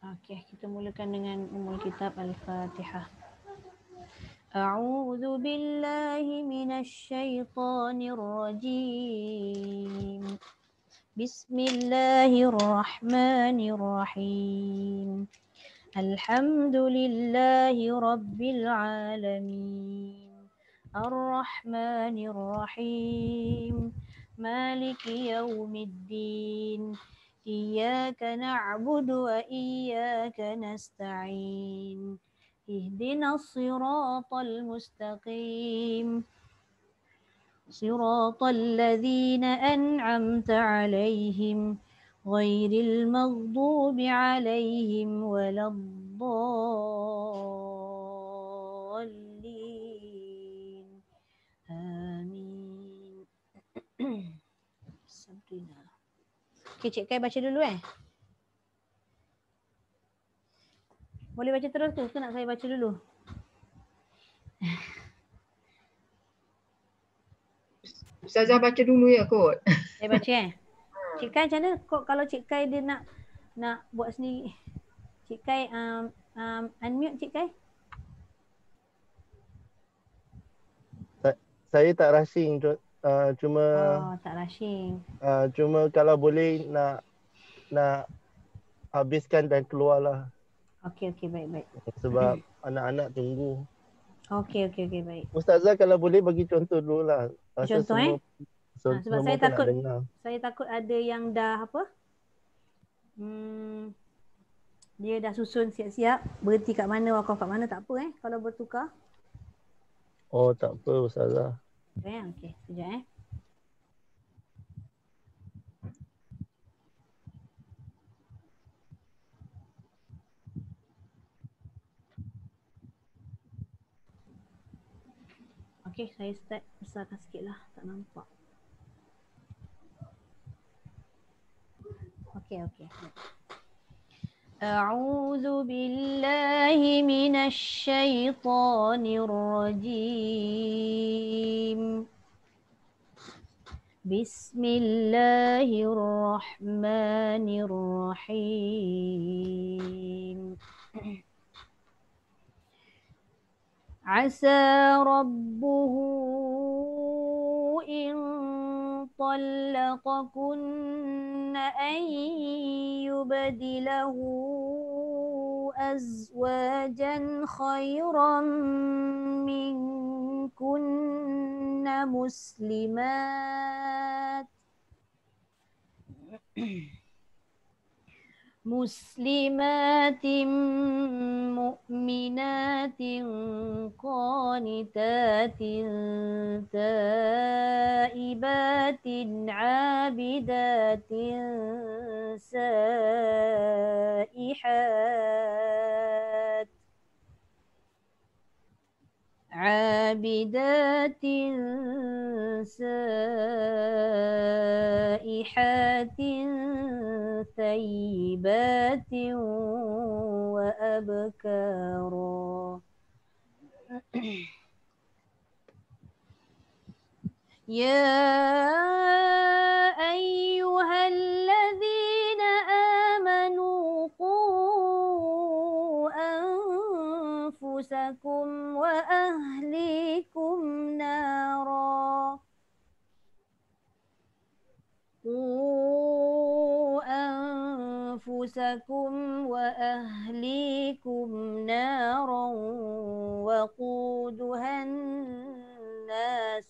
Okey, kita mulakan dengan Ummul Kitab Al-Fatihah. A'udzu billahi minasy syaithanir rajim. Bismillahirrahmanirrahim. Alhamdulillahi rabbil alamin. Ar-Rahmanir Rahim. Maliki yaumiddin. Iyyaka na'budu wa iyyaka nasta'in. Ihdinas siratal mustaqim. Siratal ladzina an'amta 'alaihim ghairil maghdubi 'alaihim waladdallin. Amin. Sabrina. Okey, Cik Kai baca dulu Boleh baca terus tu ke nak saya baca dulu? Ustazah baca dulu ya kot. Saya baca Cik Kai macam mana? Kok kalau Cik Kai dia nak buat sendiri. Cik Kai unmute Cik Kai. Saya tak rushing, cuma tak rushing. Cuma kalau boleh nak habiskan dan keluarlah. Okey baik. Sebab anak-anak tunggu. Okey baik. Ustazah kalau boleh bagi contoh dululah. Contoh sebab saya takut ada yang dah apa? Dia dah susun siap-siap, berhenti kat mana, wakaf kat mana, tak apa kalau bertukar. Oh, tak apa Ustazah. Okey, sekejap Okey, saya start besarkan sikitlah, tak nampak. Okey. A'udzu billahi minasy syaithanir rajim. Bismillahirrahmanirrahim. Asa rabbuhu in طلقكن أن يبدله أزواجا خيرا منكن مسلمات مؤمنات قانتات تائبات عابدات سائحات ثيبات وأبكارا. يا أيها الذين آمنوا قوا أنفسكم وأهليكم نارا وقودها الناس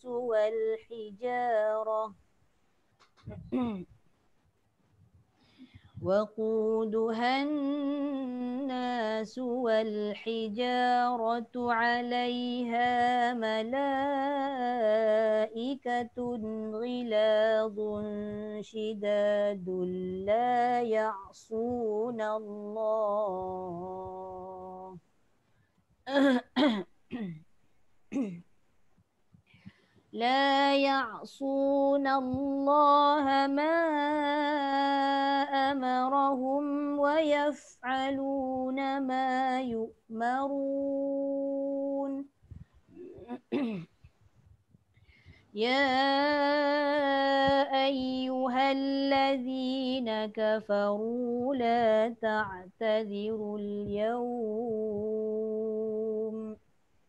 والحجارة عليها ملائكة غلاظ شداد لا يعصون الله ما أمرهم ويفعلون ما يؤمرون. يا أيها الذين كفروا لا تعتذروا اليوم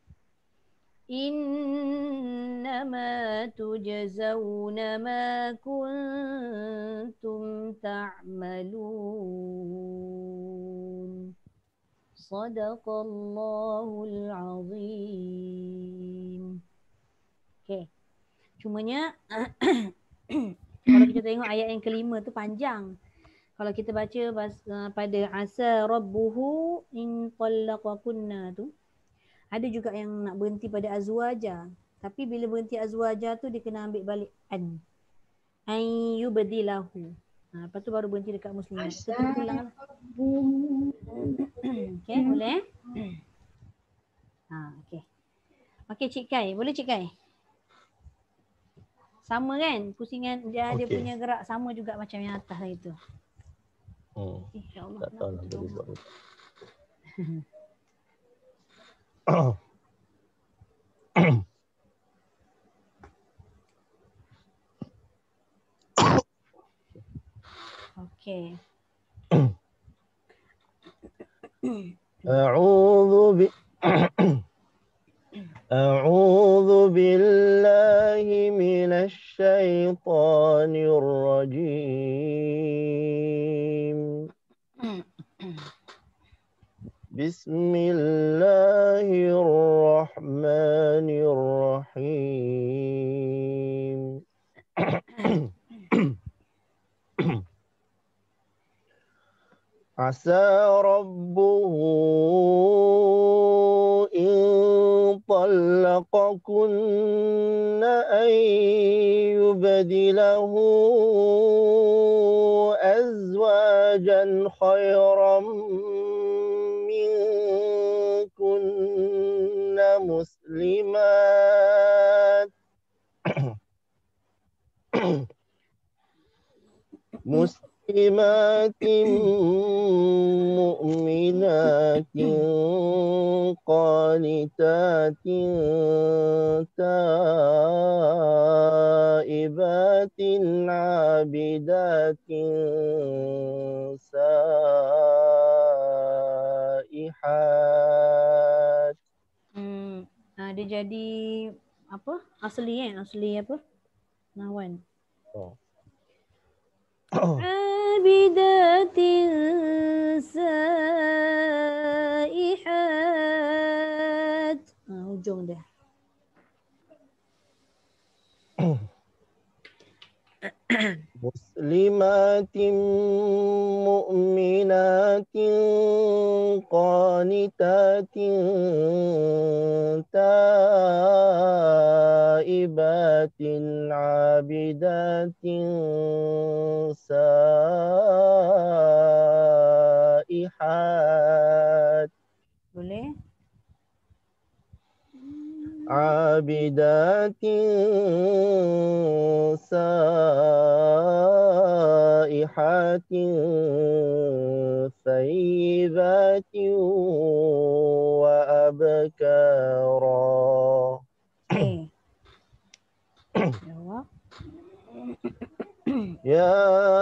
إنما تجزون ما كنتم تعملون صدق الله العظيم. Okay. Cumanya kalau kita tengok ayat yang kelima tu panjang. Kalau kita baca pada asa rabbuhu in talaqakunna tu, ada juga yang nak berhenti pada azwaja. Tapi bila berhenti azwaja tu dia kena ambil balik an yubdilahu. Lepas tu baru berhenti dekat muslimat. Kita ulang lah. Okay, boleh? Okay. Okay, Cik Kai. Boleh Cik Kai? Sama kan? Pusingan dia punya gerak sama juga macam yang atas tadi tu. InsyaAllah. Tak tahu lah boleh buat. Okay. أعوذ بالله من الشيطان الرجيم بسم الله الرحمن الرحيم عسى ربه إن طلقكن أن يبدله أزواجا خيرا منكن مسلمات مؤمنات قانتات تائبات عابدات سائحات. Dia jadi apa? Asli kan? Asli apa? Nawan. عابدات سائحات. Ujung dia. مسلمات مؤمنات قانتات تائبات عابدات سائحات. Boleh? عابدات سائحات ثيبات وأبكارا. يا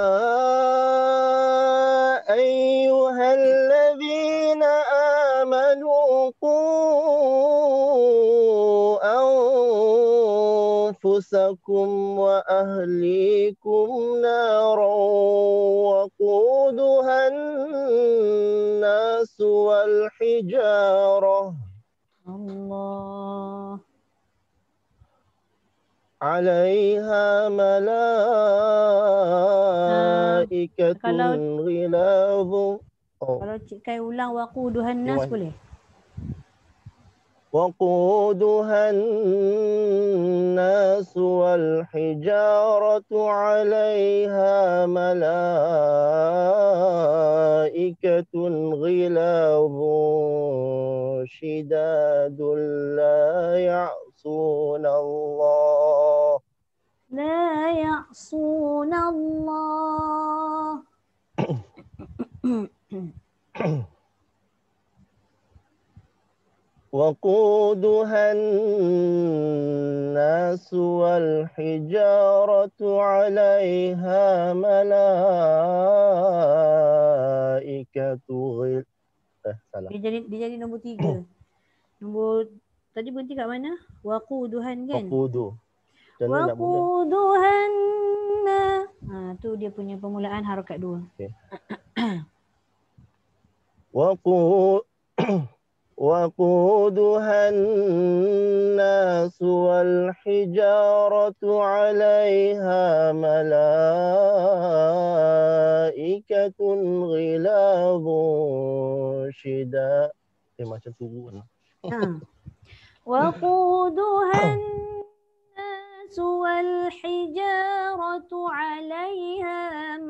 أيها الذين آمنوا قوا أنفسكم وأهليكم نارا وقودها الناس والحجارة الله عليها ملائكة غلاظ. Kalau Cik Kai ulang waquduhan nas boleh? وقودها الناس والحجارة عليها ملائكة غلاظ شداد لا يعصون الله وقودها الناس الناس والحجارة عليها ملائكة salah. Dia jadi nombor 3. Nombor tadi berhenti kat mana? Waquduhan kan? Waqudu. Macam mana nak mula? Waquduhan. Tu dia punya permulaan harakat 2. Okay. وقودها الناس والحجارة عليها ملائكة غلاظ شداد. Macam turun. وقودها الناس والحجارة عليها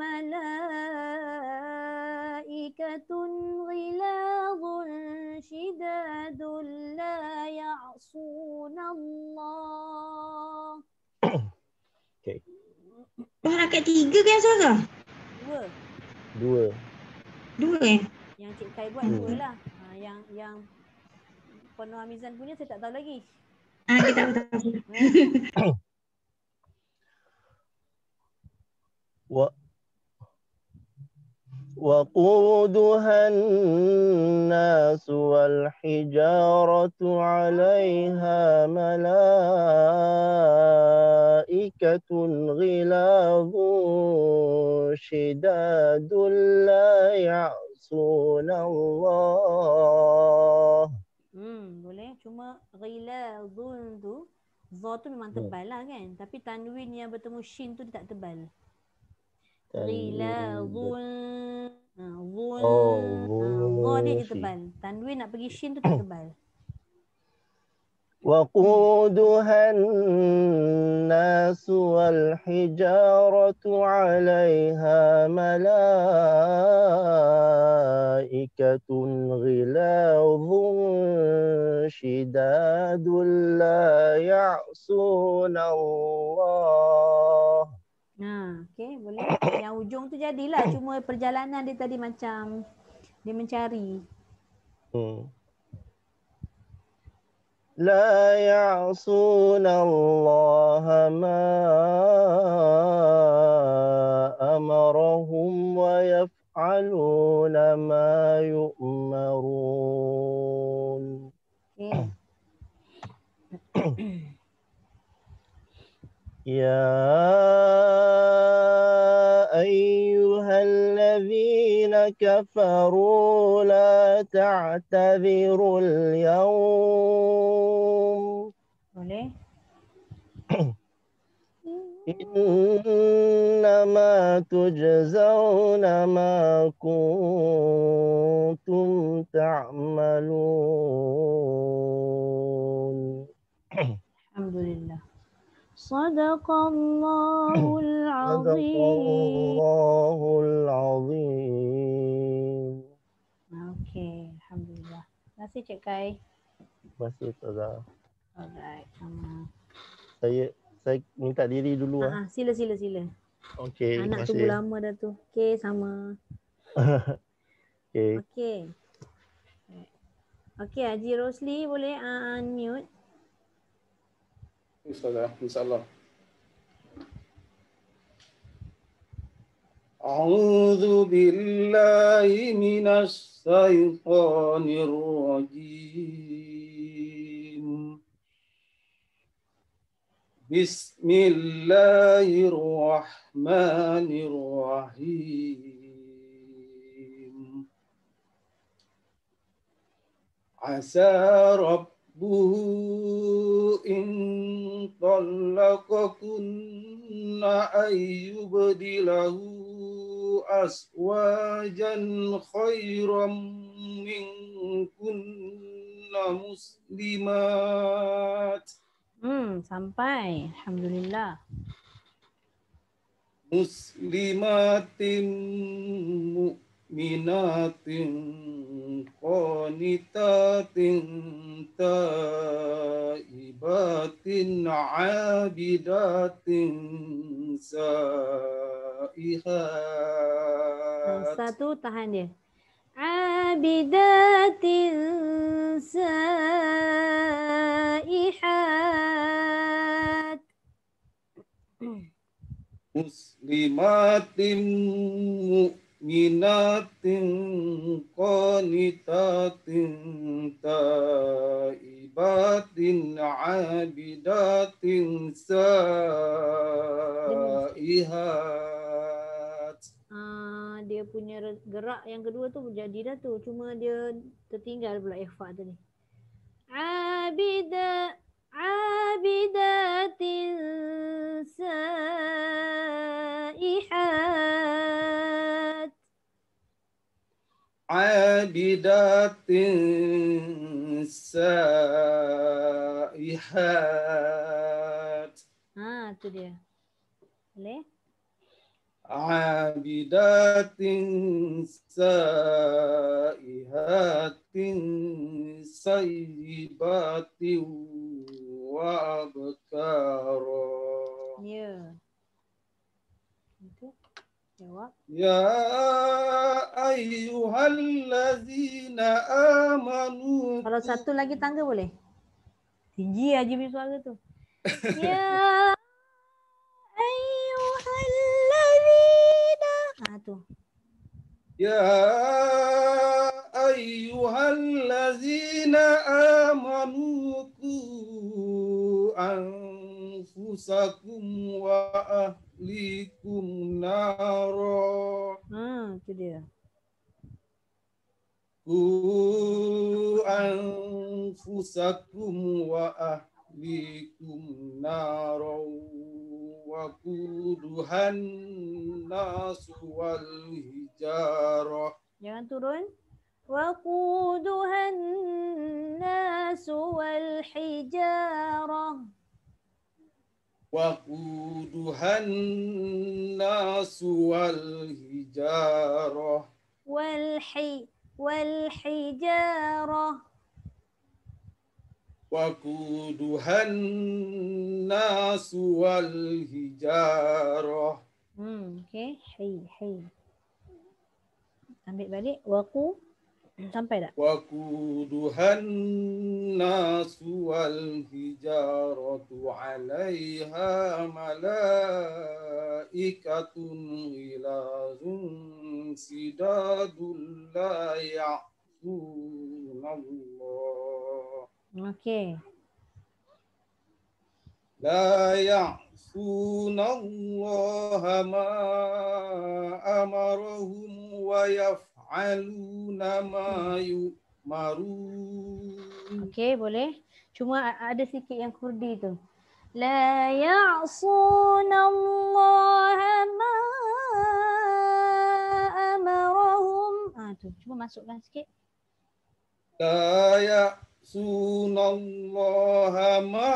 ملائكة غلاظ شداد لا يعصون الله. Okay. Harakat 3 kan Sarah? 2. 2 eh? Yang Cik Kai buat 2 lah. Yang Penuh Amizan punya saya tak tahu lagi. Kita tahu. وقودها الناس والحجارة عليها ملائكة غلاظ شداد لا يعصون الله. Boleh. Cuma ghilazun tu, za tu memang tebal lah kan. Tapi tanwin yang bertemu shin tu dia tak tebal. Ghilazun. Za dia je tebal. Tanwin nak pergi shin tu tak tebal. وقودها الناس والحجارة عليها ملائكة غلاظ شداد لا يعصون الله. Okay, boleh. Yang ujung tu jadilah. Cuma perjalanan dia tadi macam dia mencari. لا يعصون الله ما أمرهم ويفعلون ما يؤمرون. Okay. يا أيها الذين كفروا لا تعتذروا اليوم. Boleh. إنما تجزون ما كنتم تعملون. Alhamdulillah. Sadaqallahul azim. Sadaqallahul azim. Okay, alhamdulillah. Terima kasih Cik Kai. Terima kasih Ustazah. Alright. Saya minta diri dulu lah. Sila. Okey, terima Anak kasih. tunggu lama dah tu. Okay, sama. Okey. Okay, Haji Rosli boleh unmute. InsyaAllah. A'udzu billahi minasy syaithanir rajim. Bismillahirrahmanirrahim. Asa rabbuhu in talaqakunna ayyubdilahu aswajan khairam minkunna muslimat. Sampai. Alhamdulillah. Muslimatin mu'minatin qanitatin taibatin abidatin saihat. Satu tahan dia. Abidatin saihat. muslimatin mu'minatin qanitatin taibatin abidatin saihat. Dia punya gerak yang kedua tu jadi dah tu. Cuma dia tertinggal pula ikhfa tadi. Abidatin saihat. Abidatin saihat. Tu dia. Boleh? Abidatin saihatin sayyibatin wa abkara. Ya. Itu jawab. Ya ayyuhallazina amanu. Kalau satu lagi tangga boleh? Tinggi aja punya suara tu. Ya ayyuhallazina. Tu. Ya ayyuhallazina amanu qu anfusakum wa ahlikum nara. Tu dia. Qu anfusakum wa ahlikum nara wa quduhan nas wal hijarah. Jangan turun. Waquduhan nas wal hijarah. Waquduhan nas wal hijarah. wal hijarah. Waquduhan nas wal hijarah. Okey. Hai. Ambil balik. Sampai tak? Waquduhan nas wal hijaratu 'alaiha malaikatun ghilazun sidadul la ya'sunallah. Okey. La ya'sunallaha ma amarahum wa yaf'aluna ma yu'marun. Okey, boleh. Cuma ada sikit yang kurdi tu. La ya'sunallaha ma amarahum. Tu. Cuma masukkan sikit. La ya'sunallaha ma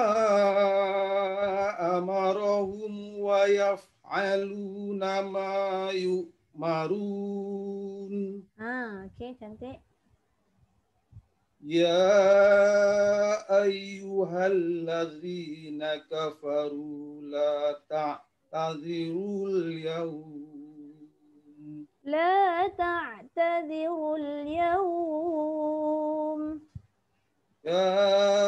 amarahum wa yaf'aluna ma yu'marun. Okey, cantik. Ya ayyuhallazina kafaru la ta'tazirul yawm. La ta'tadhirul yawm. Ya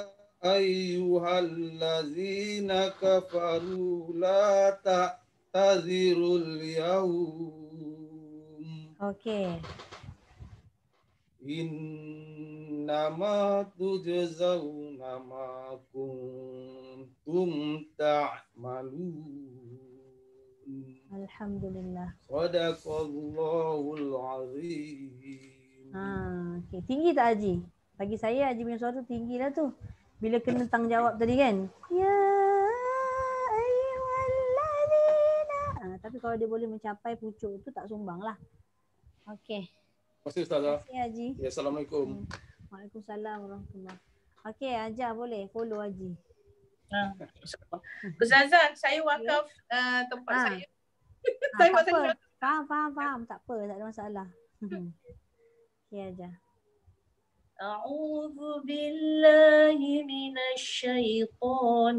ayyuhallazina kafaru la ta'tazirul yawm. Okey. Innama tujzauna ma kuntum ta'malun. Alhamdulillah. Sadaqallahul azim. Okey. Tinggi tak Haji? Bagi saya Haji punya suara tu tinggi lah tu. Bila kena tanggungjawab tadi kan. Ya ayyuhallazina. Tapi kalau dia boleh mencapai pucuk tu tak sumbang lah. Okey. Terima kasih Ustazah. Terima kasih Haji. Ya, Assalamualaikum. Waalaikumsalam warahmatullahi. Okey, ajar boleh follow Haji. Ustazah, saya wakaf tempat saya. Saya Tak buat apa. Faham. Tak apa, tak ada masalah. Okey, ajar. أعوذ بالله من الشيطان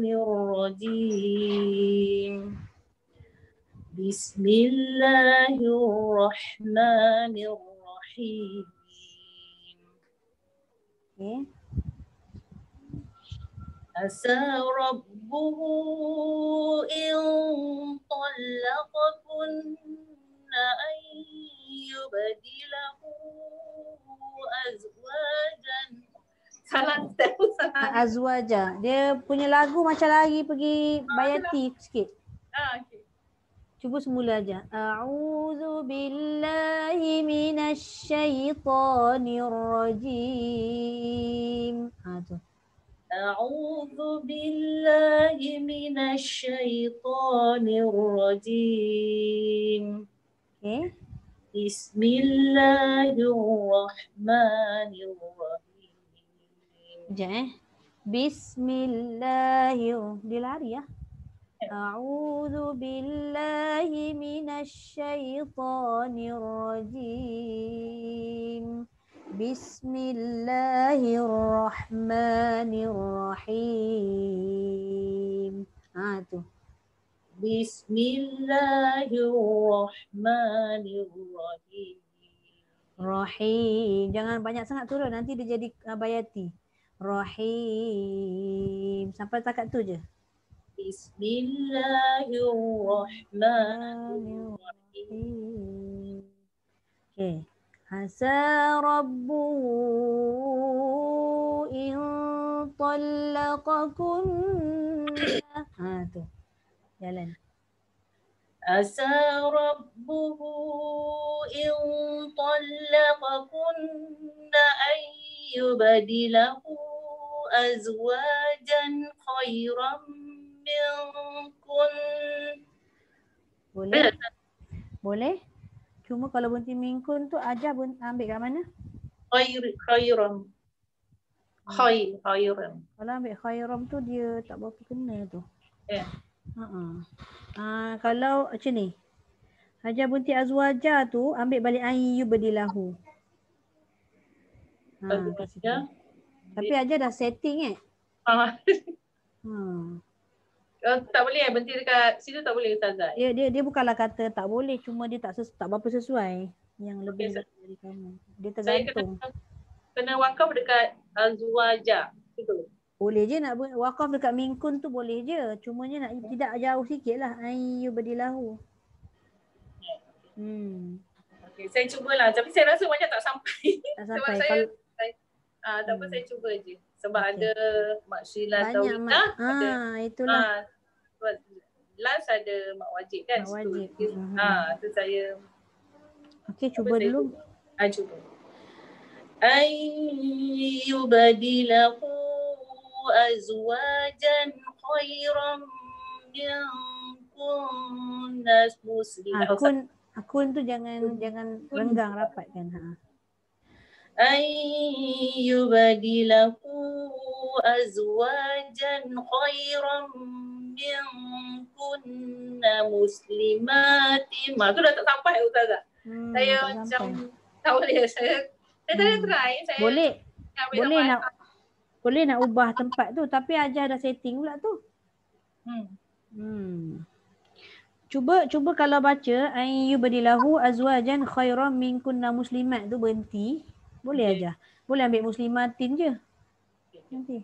الرجيم بسم الله الرحمن الرحيم Okey. Asa rabbuhu in talaqakunna an yubdilahu azwajan. Salah tahu salah. Azwaja. Dia punya lagu macam lari pergi bayati sikit. Okay. Cuba semula aja. A'udzu billahi minasy syaithanir rajim. Tu. A'udzu billahi minasy syaithanir rajim. Okey. Bismillahirrahmanirrahim. Sekejap Bismillahirrahmanirrahim. Dia lari ya. A'udzu billahi minasy syaithanir rajim. Bismillahirrahmanirrahim. Tu. Bismillahirrahmanirrahim. Rahim. Jangan banyak sangat turun, nanti dia jadi bayati. Rahim. Sampai takat tu je. Bismillahirrahmanirrahim. Okey. Asa rabbuhu in talaqakunna. Tu. Jalan. Asa rabbuhu in talaqakunna an yubdilahu azwajan khairan minkun. Boleh? Boleh? Cuma kalau berhenti minkun tu ajar ambil kat mana? Khairan. Khairan. Kalau ambil khairam tu dia tak berapa kena tu. Ya. Kalau macam ni. Ajar berhenti azwaja tu ambil balik ayyu badilahu. Kat situ. Tapi ajar dah setting Tak boleh berhenti dekat situ, tak boleh Ustazah. Dia bukanlah kata tak boleh, cuma dia tak berapa sesuai yang lebih dari kamu. Dia tergantung. Saya kena wakaf dekat azwaja. Betul. Boleh je nak wakaf dekat minkun tu boleh je. Cumanya nak tidak jauh sikit lah. Ayyu badilahu. Okay, saya cubalah. Tapi saya rasa macam tak sampai. Tak sampai. Tak apa, saya cuba je. Sebab ada maksilah banyak tawidah. Itulah. Last ada mak wajib kan. Mak wajib. Tu saya. Okey, cuba dulu. Cuba. Ayyubadilahu azwajan khairan minkunna muslimin. Akun tu jangan renggang rapat kan. Ayyubadilahu azwajan khairan minkunna muslimatin. Tu dah tak sampai Ustazah. Saya macam tak boleh. Saya tadi try. Boleh nak ubah tempat tu, tapi ajar dah setting pula tu. Cuba kalau baca ayyubadilahu azwajan khairan minkunna muslimat tu berhenti. Boleh aja. Boleh ambil muslimatin je. Nanti.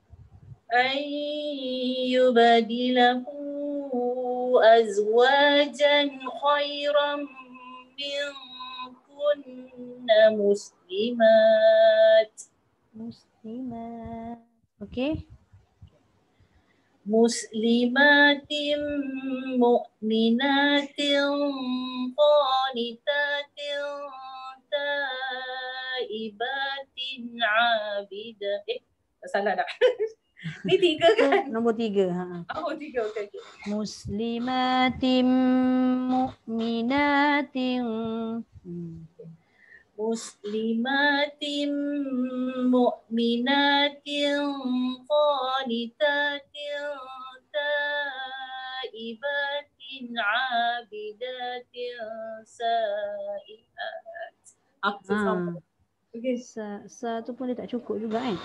Ayyubadilahu azwajan khairan minkunna muslimat. Okey. Muslimatin mu'minatin qanitatin taibatin abidah. Salah tak? Ni 3 kan? Nombor 3. Oh, 3. Okey. Muslimatin mu'minatin. Muslimatin mu'minatin qanitatin taibatin abidatin sa'ihat. Okey, sa tu pun dia tak cukup juga kan?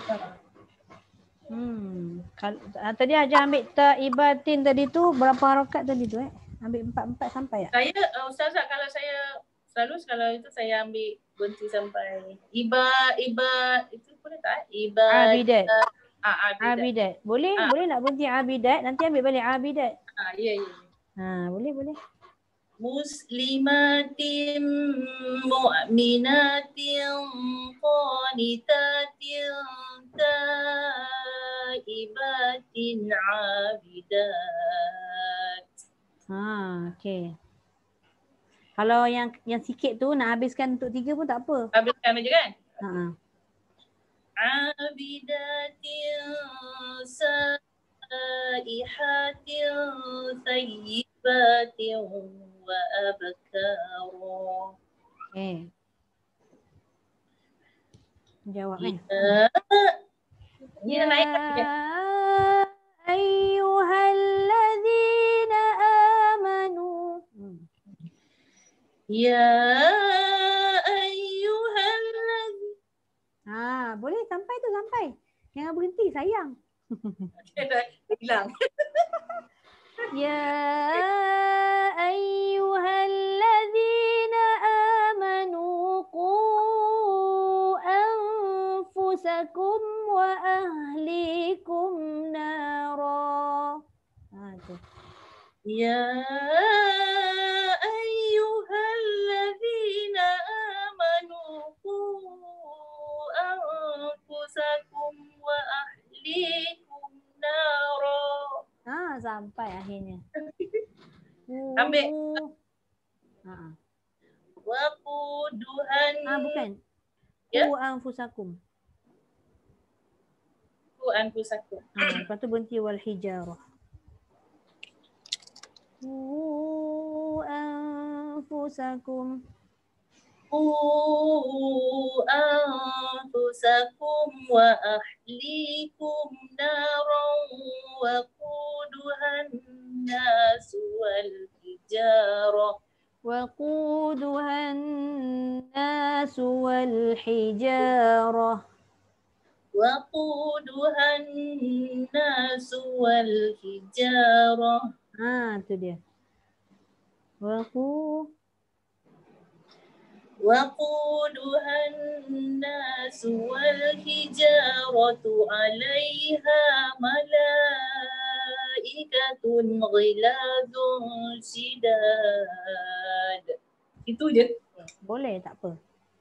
Tadi ajar ambil taibatin tadi tu berapa harakat tadi tu Ambil 4 sampai tak? Saya Ustazah, kalau saya selalu kalau itu saya ambil berhenti sampai iba itu boleh tak? Abidat. Abidat. Boleh? Ah. Boleh nak berhenti abidat? Nanti ambil balik abidat. Ya. Boleh. Muslimatin mu'minatin qanitatin taibatin abidat. Okey. Kalau yang sikit tu nak habiskan untuk 3 pun tak apa. Habiskan aja kan? Abidatin saihatin thayyibatin wa abkara. Okey. Jawab kan? Ya naik aja. Ayyuhalladzina amanu. Ya ayyuhalladzina. Boleh sampai. Jangan berhenti sayang. Dah hilang. Ya ayyuhalladzina amanu qu anfusakum wa ahlikum nara. Tu. Ya ayyuhalladzina amanu qu anfusakum wa ahlikum nara. Sampai akhirnya. Ambil. Wa quduhan. Bukan. Ya? Qu anfusakum. Qu anfusakum. Lepas tu berhenti wal hijarah. Qu anfusakum. Qu anfusakum wa ahlikum naran wa quduhan nas wal hijarah. وقودها الناس والحجارة. وقودها الناس والحجارة. Itu dia. وقودها الناس والحجارة عليها ملائكة غلاظ شداد. Itu je. Boleh, tak apa.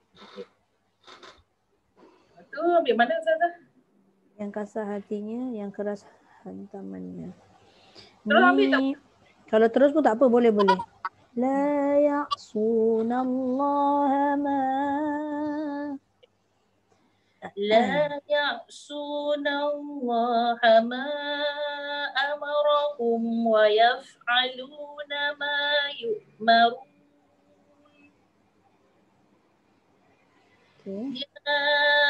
Itu ambil mana Ustazah? Yang kasar hatinya, yang keras hantamannya. Terus ambil tak? Kalau terus pun tak apa, boleh. La ya'sunallaha ma لا يعصون الله ما أمرهم ويفعلون ما يؤمرون. يا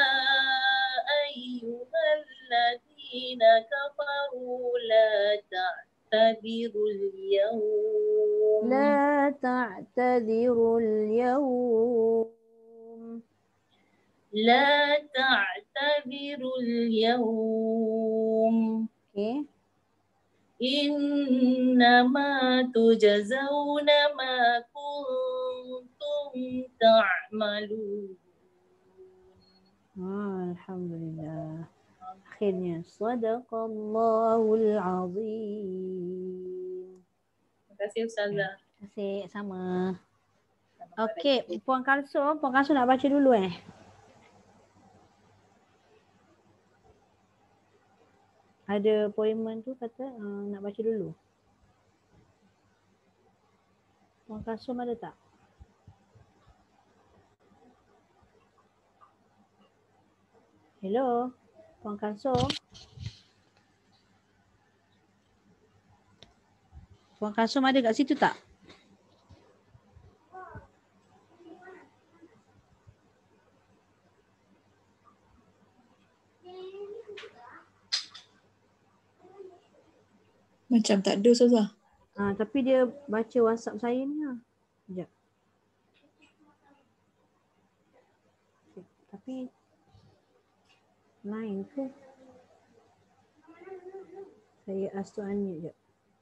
أيها الذين كفروا لا تعتذروا اليوم. لا تعتذروا اليوم. لا تعتذروا اليوم. إنما تجزون ما كنتم تعملون. Alhamdulillah. Akhirnya Sadaqallahul Azim. Terima kasih Ustazah. Terima kasih, sama. Okey, Puan Kalsum nak baca dulu Ada appointment tu kata nak baca dulu. Puan Kalsum ada tak? Hello, Puan Kalsum. Puan Kalsum ada kat situ tak? Macam tak ada Ustazah. Tapi dia baca WhatsApp saya ni Sekejap. Tapi line tu saya ask tu unmute je.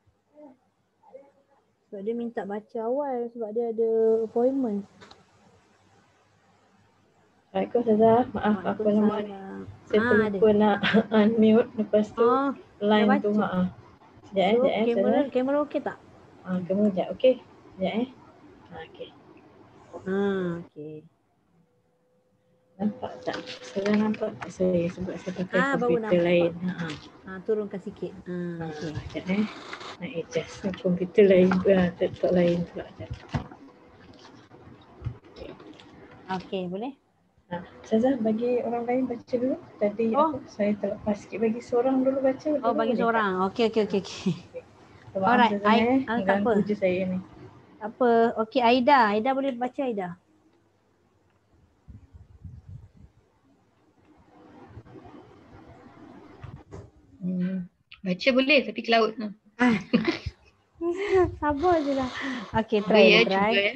Sebab dia minta baca awal sebab dia ada appointment. Assalamualaikum Ustazah. Maaf aku lama ni. Saya ada. terlupa nak unmute. Lepas tu Oh, line dah tu. baca. Sekejap So, Ustazah. kamera okey tak? Kamera sekejap. Okey. Sekejap okey. Okey. Nampak tak? Ustazah nampak tak saya sebab saya pakai Baru komputer nampak. lain. Turunkan sikit. Okey. Sekejap nak adjust komputer lain. Laptop lain pula. Okey, boleh? Ustazah bagi orang lain baca dulu. Tadi saya terlepas sikit. Bagi seorang dulu baca. Oh, bagi boleh seorang. Okey. tak? Alright, Ustazah tak ganggu apa. je saya ni. Tak apa. Okey, Aida. Aida boleh baca, Aida? Baca boleh tapi ke laut. Sabar je lah. Okey, try. Cuba ya.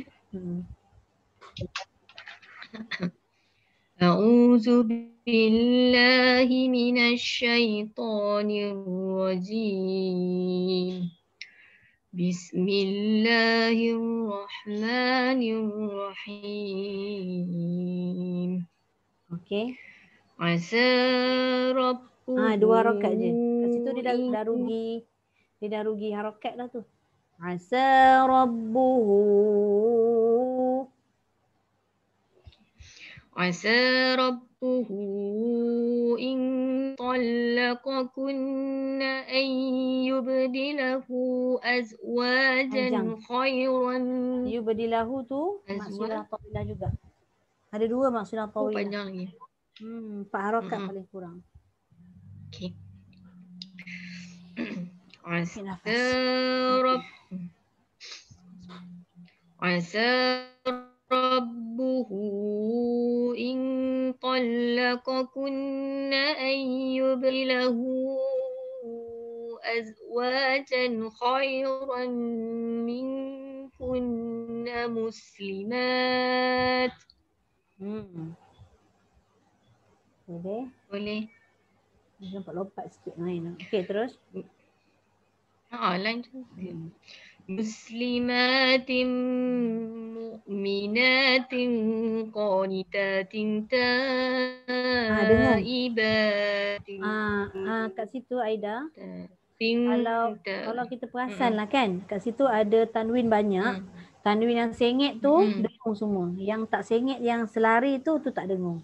أعوذ بالله من الشيطان الرجيم بسم الله الرحمن الرحيم Okey. عسى ربه 2 harakat je. Kat situ dia dah rugi. Dia dah rugi harakat dah tu. Asa rabbuhu. عسى ربه إن طلقكن أن يبدله أزواجا خيرا. Yubdilahu tu maksudnya tawilah juga. Ada 2 maksudnya tawilah. Panjang lagi. 4 harakat paling kurang. Okay. عسى ربه إن طلقكن أن يبدله أزواجا خيرا منكن مسلمات. Boleh. Nampak lompat sikit main. Okey, terus. Lain tu. مسلمات مؤمنات قانتات تائبات. Kat situ Aida. Kalau kita perasan lah kan, kat situ ada tanwin banyak. Tanwin yang sengit tu dengung semua. Yang tak sengit, yang selari tu tak dengung.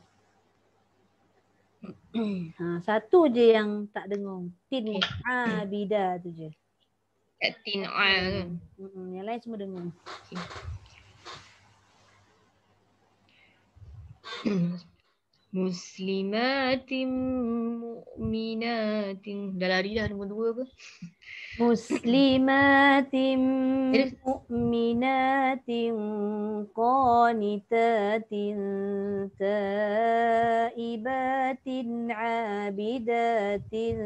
Satu je yang tak dengung. Tin abida tu je. Tin kan. Yang lain semua dengung. Muslimatin mu'minatin. Dah lari dah nombor 2 apa? Muslimatin mu'minatin qanitatin taibatin abidatin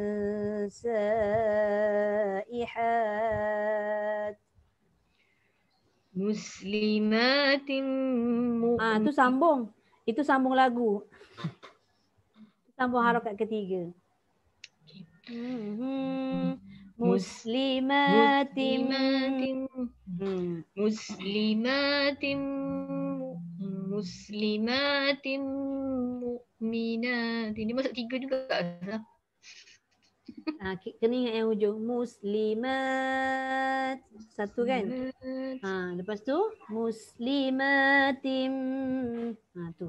saihat. Muslimatin tu sambung. Itu sambung lagu. Sambung harakat ketiga. Muslimatin mu'minatin. Ini masuk 3 juga. Kena ingat yang hujung. Muslimat. Satu kan? Lepas tu muslimatim. Tu.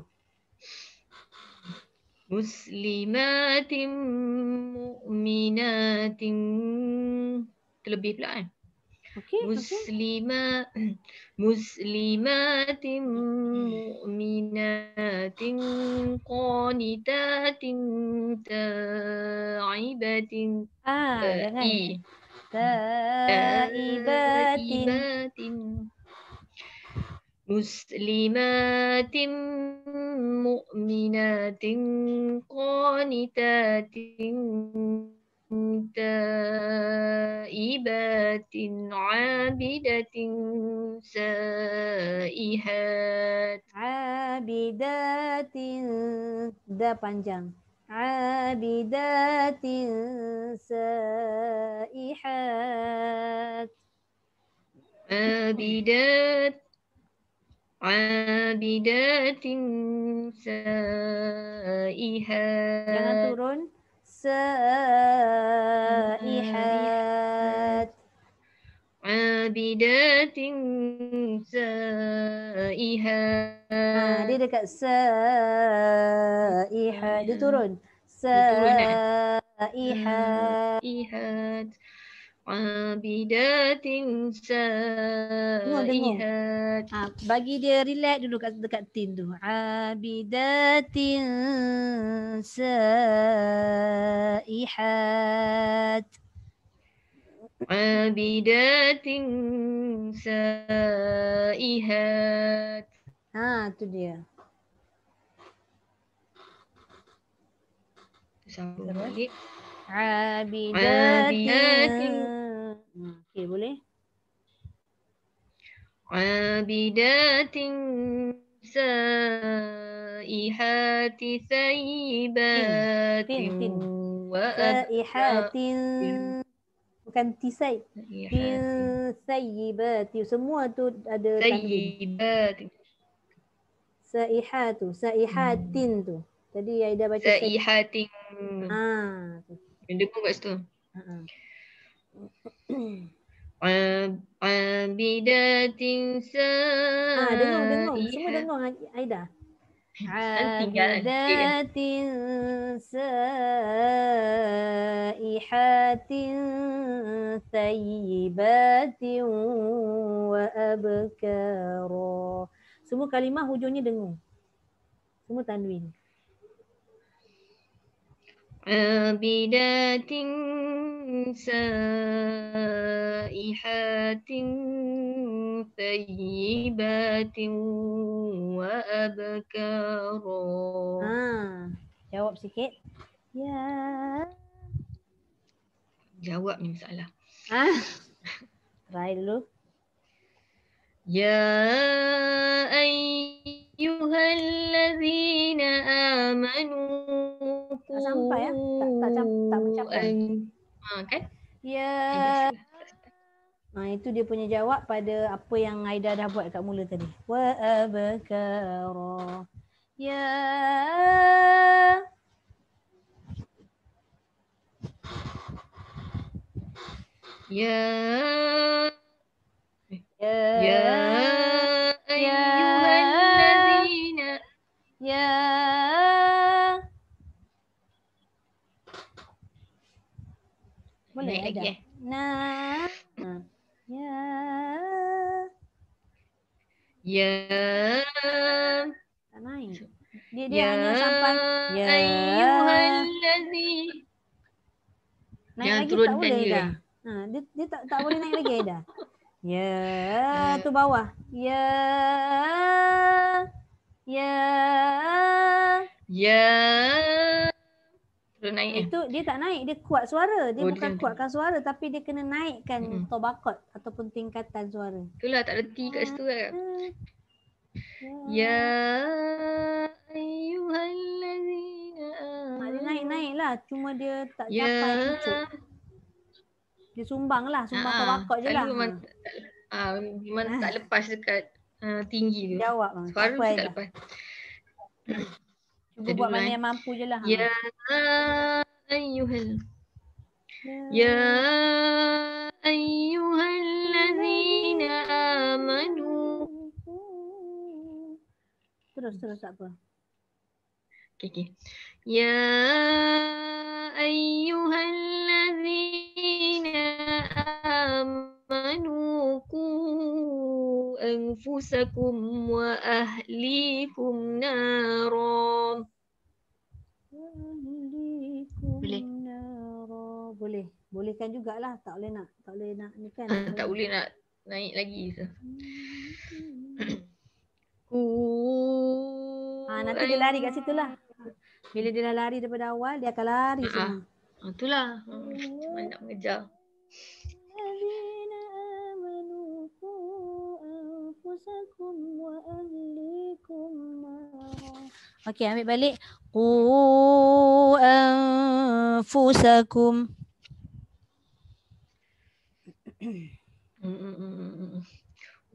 Muslimatin mu'minatin. Terlebih pula kan? Okey. Muslimatin mu'minatin qanitatin ta'ibatin. Jangan. Ta'ibatin. Muslimatin mu'minatin qanitatin taibatin abidatin saihat. Abidatin. Dah panjang. Abidatin saihat. Abidat. Abidatin saihat. Jangan turun. Saihat. Abidatin saihat. Dia dekat saihat. Dia turun. Saihat. Saihat. Abidatin saihat. Bagi dia relax dulu dekat tin tu. Abidatin saihat. Abidatin saihat. Tu dia. Sambung balik. Abidatin. Okey, boleh? Abidatin saihati thayyibatin wa Saihatin. Bukan tisai. Tin sayyibati. Semua tu ada tanwin. thayyibatin. Saihatu. Saihatin tu. Tadi Aida baca Saihatin. Yang dengung kat situ. Abidatin dengung. Semua dengung Aida. Abidatin saihatin thayyibatin wa abkara. Semua kalimah hujungnya dengung. Semua tanwin. Abidatin saihatin thayyibatin wa abkara. Jawab sikit. Ya. Jawab ni masalah. Try dulu. Ya ayyuhallazina amanu. Tak sampai ya? Tak mencapai. Kan? Ya. Itu dia punya jawab pada apa yang Aida dah buat kat mula tadi. Wa abkara. Ya. Ya ayyuhallazina. Ya. Boleh naik lagi Ya. Tak naik. Dia hanya sampai ya. Ayyuhallazi. Naik lagi tak boleh dah. Dia tak boleh naik lagi dah. Ya, tu bawah. Ya. Terus naik itu dia tak naik, dia kuat suara. Dia bukan kuatkan suara tapi dia kena naikkan tobakot ataupun tingkatan suara. Itulah tak reti kat situ kan. Ya ayyuhallazina. Dia naik-naik lah, cuma dia tak capai pucuk. Dia sumbang tobakot je lah. Memang tak lepas dekat tinggi tu. Jawab suara tu tak lepas. Cuba buat mana yang mampu je lah. Ya ayyuhal. Ya ayyuhallazina amanu. Terus tak apa. Okay. Ya ayyuhallazina amanu qu anfusakum wa ahlikum naran. Boleh. Bolehkan jugalah, tak boleh nak ni kan. Tak boleh nak naik lagi. Nanti dia lari kat situ lah. Bila dia dah lari daripada awal, dia akan lari semua. Itulah. Cuma nak mengejar. Okey, ambil balik. Qu anfusakum.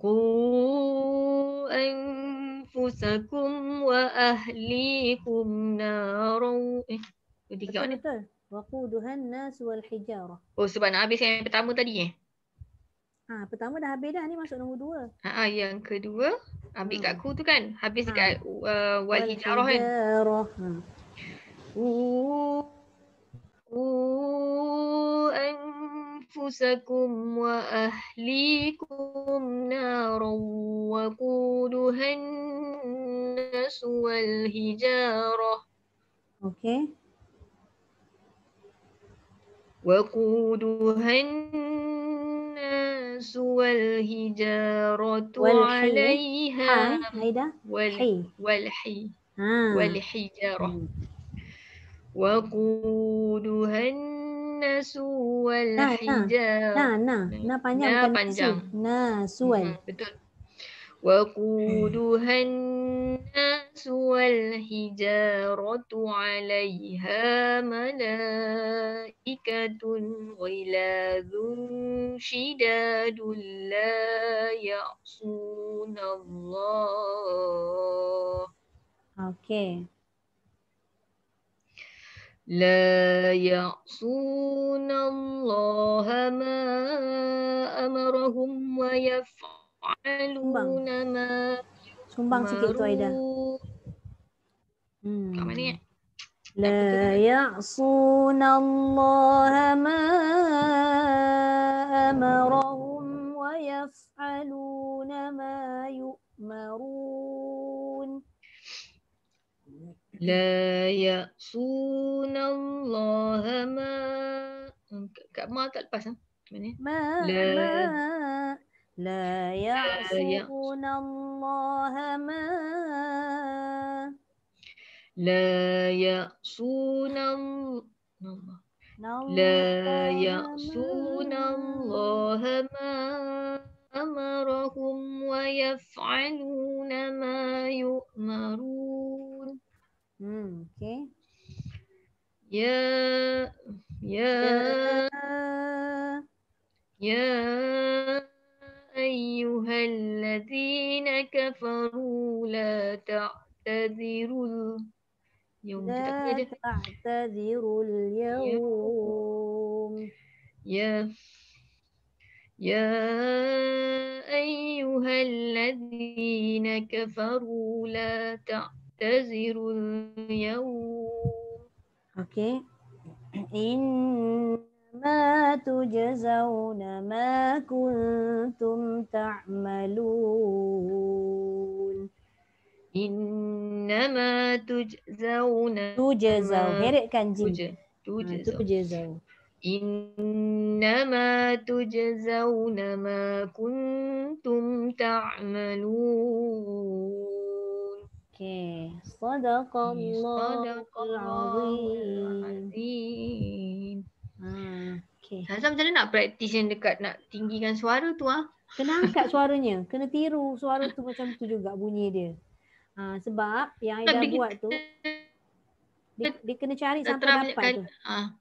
Qu anfusakum wa ahlikum naran. Tiga mana? Betul. Waquduhan nas wal hijarah. Oh, sebab nak habis yang pertama tadi Pertama dah habis dah, ni masuk nombor 2. Yang kedua ambil kat ku tu kan. Habis dekat wal Wal hijarah kan. hijarah. Qu anfusakum wa ahlikum naran waquduhan nas wal hijarah. Okey. وقودها الناس والحجارة والحي. عليها Aida. Hi. والحجارة وقودها الناس والحجارة Na panjang bukan panjang. Nasual. Betul. وقودها الناس والحجارة عليها ملائكة غلاظ شداد لا يعصون الله Okey. لا يعصون الله ما أمرهم ويفعلون ما Sumbang sikit tu Aida. kat mana ni? لا يعصون الله ما أمرهم ويفعلون ما يؤمرون. لا يعصون الله ما kat ma tak lepas mana? لا يعصون الله ما لا يعصون الله ما أمرهم ويفعلون ما يؤمرون. Okay. يا أيها الذين كفروا لا تعتذروا اليوم. لا تعتذروا اليوم. يا أيها الذين كفروا لا تعتذروا اليوم. Okay. إنما تجزون ما كنتم تعملون. إنما تجزون هرئkan jim. تجزون إنما تجزون ما كنتم تعملون. Okay. Sadaqallahul azim. Okay. Hazam macam mana nak praktis yang dekat nak tinggikan suara tu Kena angkat suaranya. Kena tiru suara tu macam tu juga bunyi dia. Sebab yang Aida buat tu dia kena cari sampai dapat tu.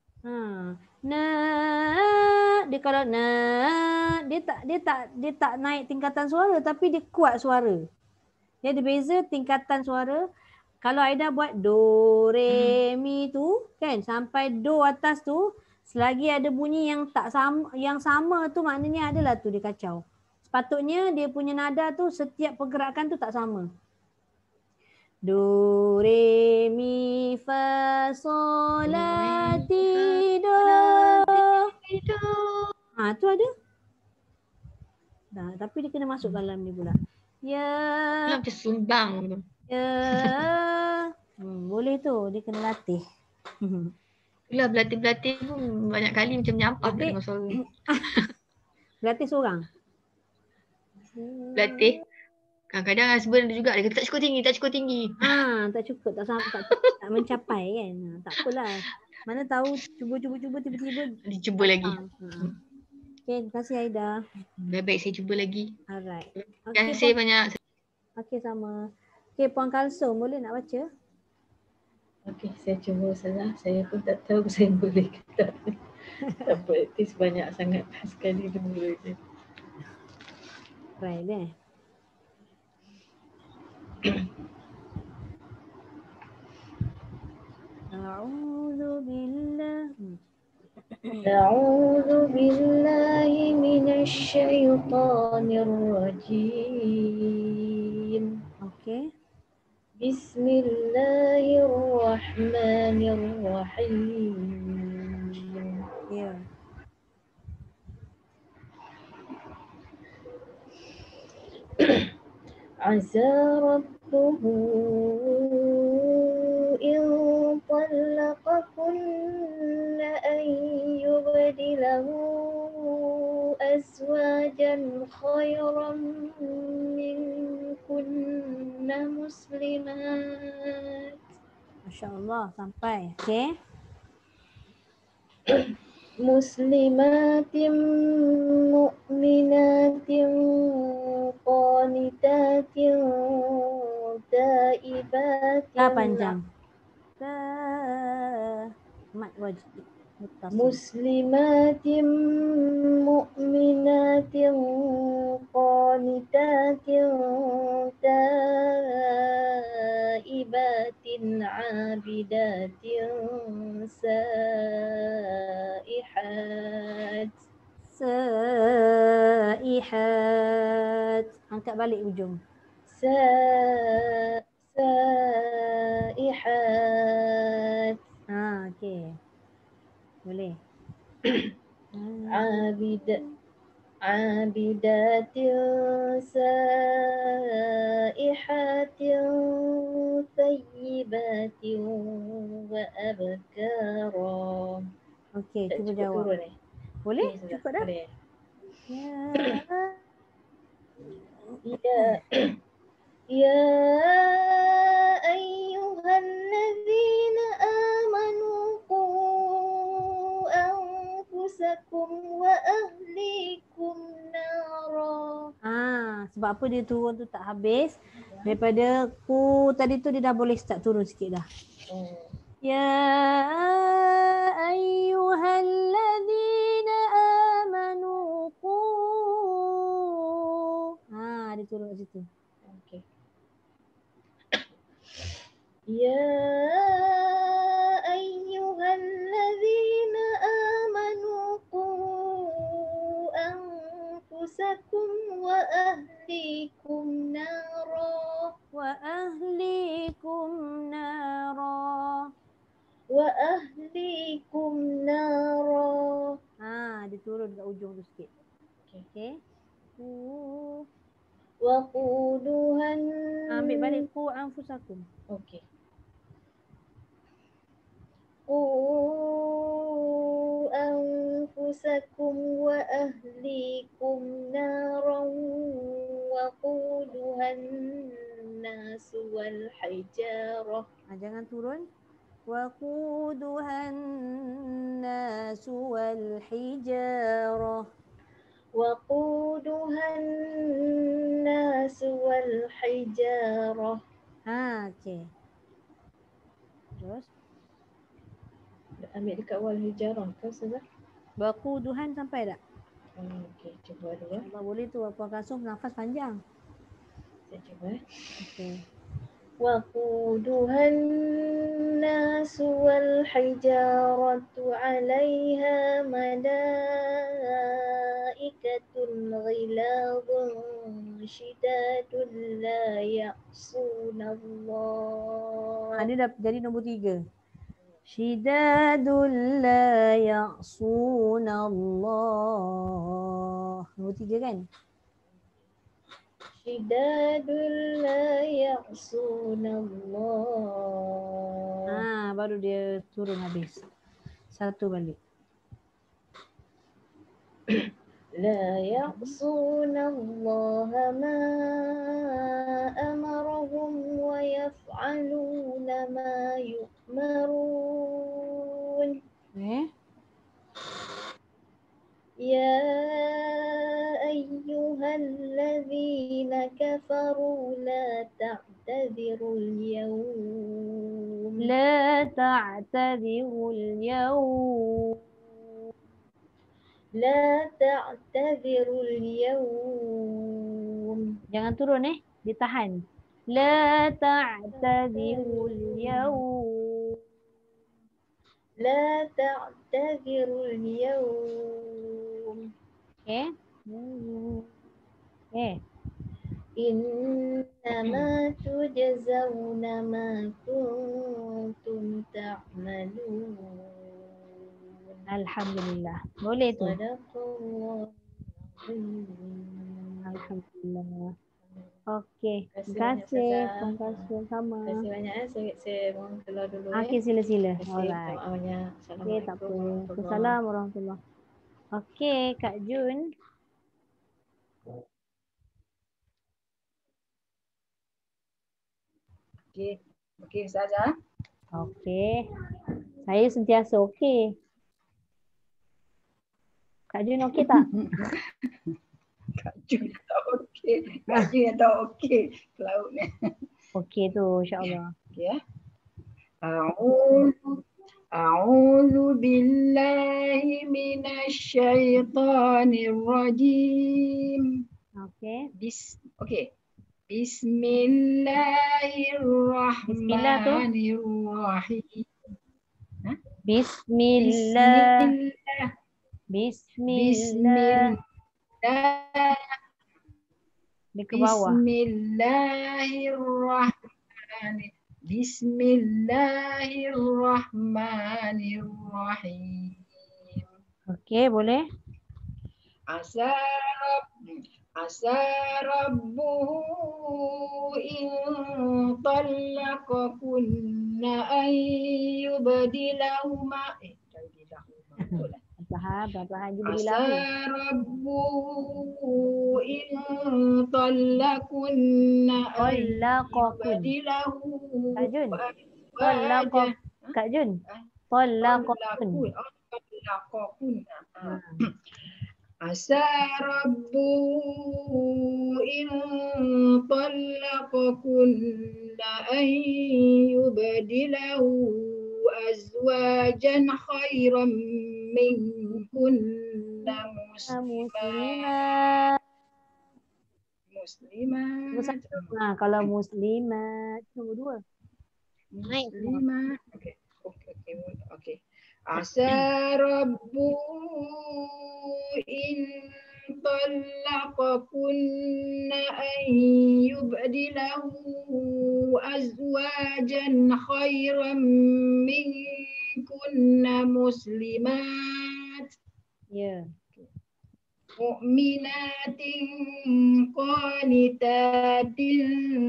Dia kalau dia tak naik tingkatan suara tapi dia kuat suara. Dia ada beza tingkatan suara. Kalau Aida buat do re mi tu kan sampai do atas tu, selagi ada bunyi yang tak sama, yang sama tu maknanya adalah tu dia kacau. Sepatutnya dia punya nada tu setiap pergerakan tu tak sama. Do re mi fa sol la ti do. Tu ada. Dah, tapi dia kena masuk dalam ni pula. Macam sumbang. Boleh tu, dia kena latih. Itulah berlatih-berlatih pun banyak kali macam menyampah dengan suara. Berlatih seorang? Berlatih. Kadang-kadang husband ada juga, dia kata tak cukup tinggi, tak cukup tinggi. Tak cukup, tak mencapai kan. Tak apalah. Mana tahu cuba tiba-tiba. Dicuba lagi. Okay, terima kasih Aida. Baik-baik saya cuba lagi. Alright. Terima kasih banyak. Okay, sama. Okay, Puan Kalsum boleh nak baca? Okay, saya cuba saja. Saya pun tak tahu saya boleh ke tak. Tak praktis banyak sangat sekali dulu je. Right deh. A'udzu billah. أعوذ بالله من الشيطان الرجيم. Okay. بسم الله الرحمن الرحيم. Ya. عسى ربه إن طلقكن أن يبدله أزواجا خيرا منكن مسلمات Masya Allah sampai. Okay. مسلمات مؤمنات قانتات تائبات Panjang. Mat wajib. Muttasil. مسلمات مؤمنات قانتات تائبات عابدات سائحات Saihat. Angkat balik ujung. سائحات Okay. Boleh. عابدات سائحات ثيبات وأبكارا. Okay, cuba Cukup jawab. turun ni. Boleh? Okey, sudah. Cukup dah? Boleh. Ya. يا أيها الذين آمنوا قوا أنفسكم وأهليكم نارا. Sebab apa dia turun tu tak habis. Daripada ku tadi tu dia dah boleh start turun sikit dah. Ya ayyuhalladzina amanu qu. Dia turun kat situ. Okay. يا أيها الذين آمنوا قوا أنفسكم وأهليكم نارا. وأهليكم نارا. وأهليكم نارا. Dia turun kat ujung tu sikit. Okay. وقودها Ambil balik ku anfusakum. Okay. قوا أنفسكم وأهليكم نارا وقودها الناس والحجارة. Jangan turun. وقودها الناس والحجارة. وقودها الناس والحجارة. Okay. Terus. Ambil dekat wal hijarah ke Ustazah? Waquduhan sampai tak? Okey, cuba dulu. Kalau boleh tu Puan Kasum nafas panjang. Saya cuba. Okey. وقودها الناس والحجارة عليها ملائكة غلاظ شداد لا يعصون الله. Dia dah jadi nombor 3. Shidadul la ya'suna Allah. Nombor 3 kan? Shidadul la ya'suna Allah. Baru dia turun habis. Satu balik. لا يعصون الله ما أمرهم ويفعلون ما يؤمرون. يا أيها الذين كفروا لا تعتذروا اليوم. لا تعتذروا اليوم. لا تعتذروا اليوم Jangan turun ditahan. La ta'tadzirul yaum. لا تعتذروا اليوم Okey. إنما تجزون ما كنتم تعملون. Alhamdulillah. Boleh tu. Sadaqallahu azim. Alhamdulillah. Okey. Terima Terima kasih banyak, kasih. Ustazah. Terima kasih sama. Terima kasih banyak. Saya mohon keluar dulu. Okey, sila-sila. Terima kasih. Alright. Maaf banyak. Okey, tak apa. Assalamualaikum warahmatullahi Assalamualaikum warahmatullahi. Okey, Kak Jun. Okey Ustazah. Okey. Saya sentiasa okey. Kak Jun okey tak? Kak Jun tak okey. Kak Jun yang tak okey. Pelaut ni. Okey tu, insya-Allah. Okey ya. A'udzu billahi minasyaitonir rajim. Okey. Okey. Bismillahirrahmanirrahim. Bismillah. Bismillah. Di ke bawah. Bismillahirrahmanirrahim. Okey, boleh? Asa rabbuhu in talaqakunna an yubdilahuma Perlahan-lahan Asa rabbuhu in talaqakunna an yubdilahu Kak Jun. Talaqak. Kak Jun. Talaqakun. Asa rabbuhu in talaqakunna an yubdilahu azwajan khairan minkunna muslimat. Nah, kalau muslimat nombor 2. Muslimat. Okey. Asa rabbuhu in talaqakunna an yubdilahu azwajan khairan minkunna muslimat. Ya. Mu'minatin qanitatin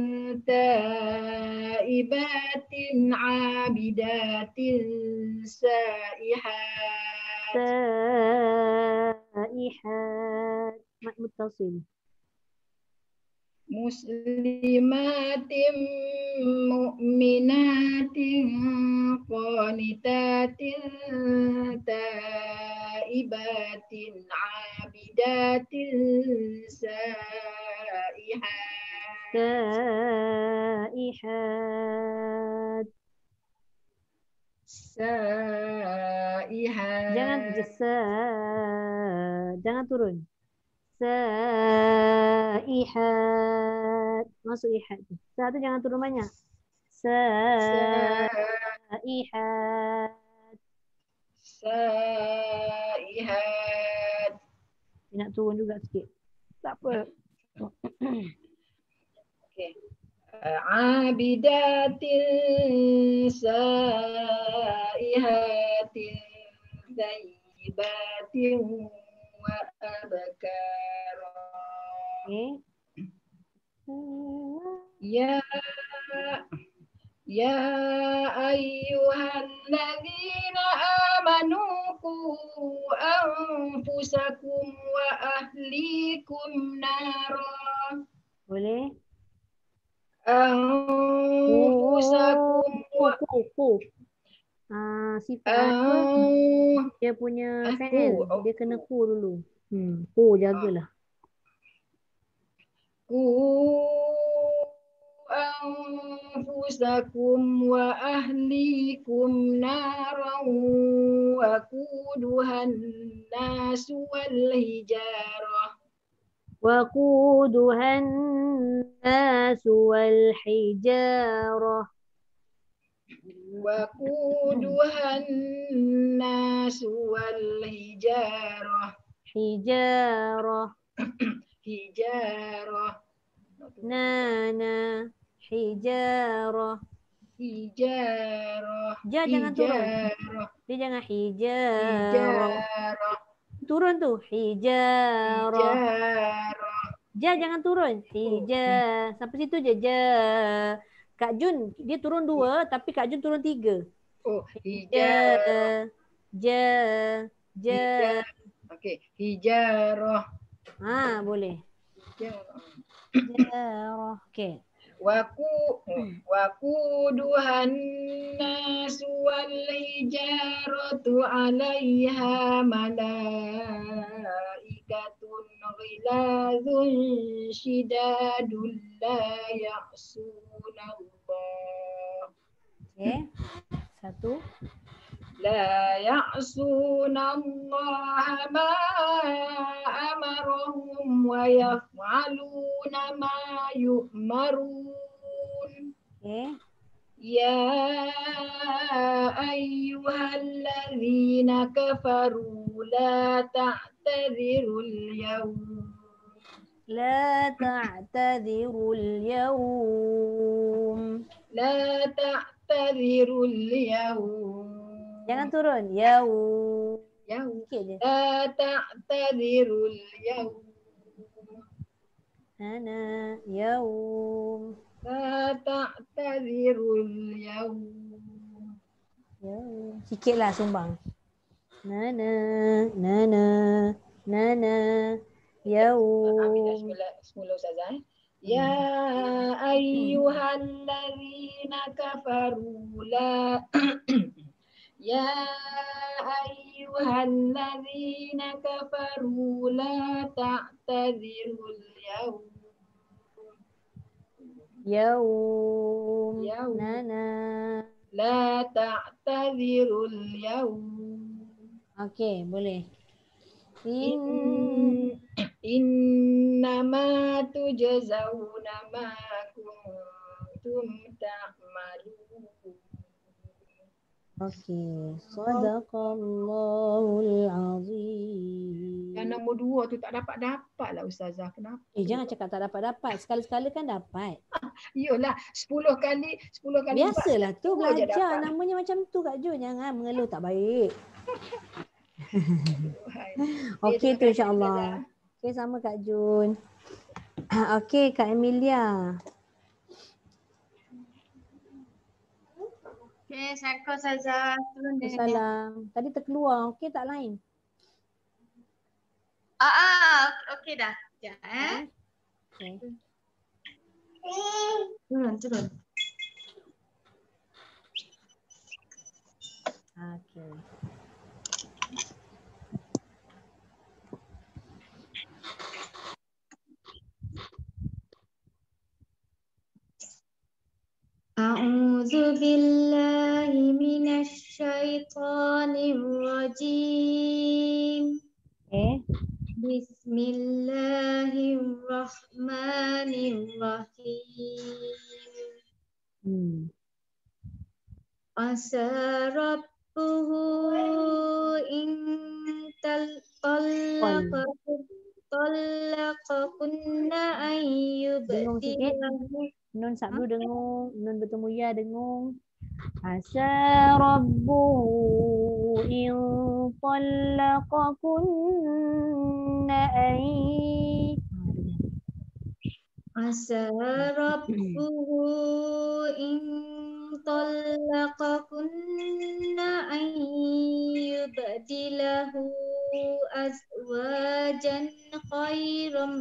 taibatin abidatin saihat. Mat muttasil. Muslimatin mu'minatin qanitatin taibatin abidatin saihat. Jangan turun. Saihat. Masuk ihat. Sa tu jangan turun banyak. Saihat. Saihat. Nak turun juga sikit. Tak apa. Okey. Abidatin saihatin thayyibatin wa abkara. Ya ayyuhalladzina amanu qu anfusakum wa ahlikum nara. Boleh? Anfusakum wa sifat dia punya fa'il. Dia kena ku dulu. Ku jagalah. Ku anfusakum wa ahlikum naran wa quduhan nasu wal hijarah. وقودها الناس والحجارة وقودها الناس والحجارة حجارة حجارة نانا حجارة حجارة Ja jangan turun. حجارة Dia jangan hijarah. حجارة Turun tu. Hijarah. حجارة Ja jangan turun. Hijar. Sampai situ je. Ja. Kak Jun dia turun 2 tapi Kak Jun turun 3. Oh, حجارة Ja. Ja. Okey, hijarah. Ha boleh. Hijarah. Hijarah. Okey. وقودها الناس والحجارة عليها ملائكة غلاظ شداد لا يعصون الله Okey. Satu. لا يعصون الله ما أمرهم ويفعلون ما يؤمرون Okey. يا أيها الذين كفروا لا تعتذروا اليوم لا تعتذروا اليوم. لا تعتذروا اليوم Jangan turun. Yaum. يوم Sikit je. لا تعتذروا اليوم Ana yaum. لا تعتذروا اليوم Yaum. Sikitlah sumbang. Nana, nana, nana, yaum. Semula Ustazah. Ya ayyuhallazina kafaru la Ya ayyuhallazina kafaru la ta'tadzirul yawm Yaum. Yaum. Nana. La ta'tadzirul yawm Okey, boleh. Innama tujazawna ma kuntum ta'malun. Okey. Sadaqallahul azim. Yang nombor 2 tu tak dapat lah Ustazah. Kenapa? Jangan cakap tak dapat-dapat. Sekali-sekala kan dapat. Iyalah 10 kali Biasalah tu dua je belajar. dapat. Namanya macam tu Kak Jo. Jangan mengeluh tak baik. Okey tu insyaAllah. Okey sama Kak Jun. Okey Kak Emilia. Okay, Assalamualaikum Ustazah. Turun dia. Salam. Tadi terkeluar. Okey tak lain? Okey dah. Sekejap Okay. Turun. Okey. A'udzu billahi minasy syaithanir rajim. Bismillahirrahmanirrahim. Asa rabbuhu in talaqakunna ayyubdilahu. Nun sabdu dengung. Nun bertemu ya dengung. Asa rabbuhu in talaqakunna ay. Asa rabbuhu in talaqakunna ayyubdilahu azwajan khairam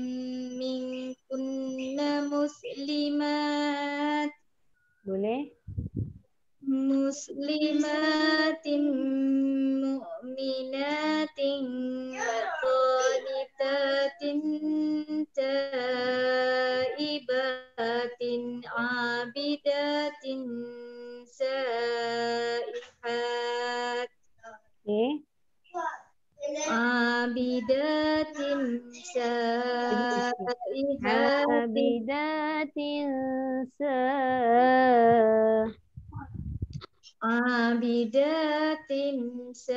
minkunna muslimat. Boleh? Muslimatin mu'minatin qanitatin taibatin abidatin saihat. Abidatin saihatin Abidatin abidatin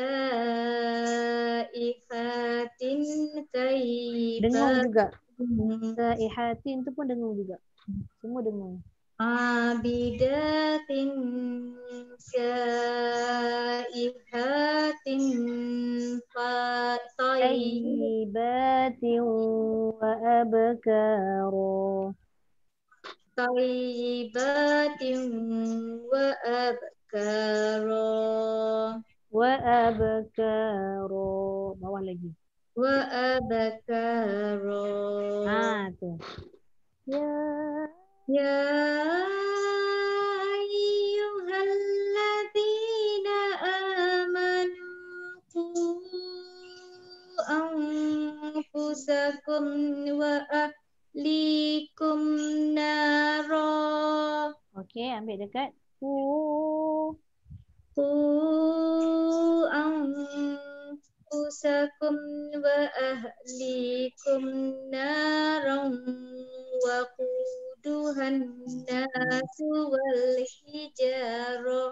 saihatin dengung kaibat juga. Saihatin tu pun dengung juga. Semua dengung. abidatin saihatin Tayyibatin wa abkara. tayyibatin wa abkara Wa abkara. Bawah lagi. wa abkara Tu. Ya ayyuhalladzina amanu qu anfusakum wa ahlikum nara. Okey, ambil dekat. Qu anfusakum wa ahlikum naran wa quduhan nasu wal hijarah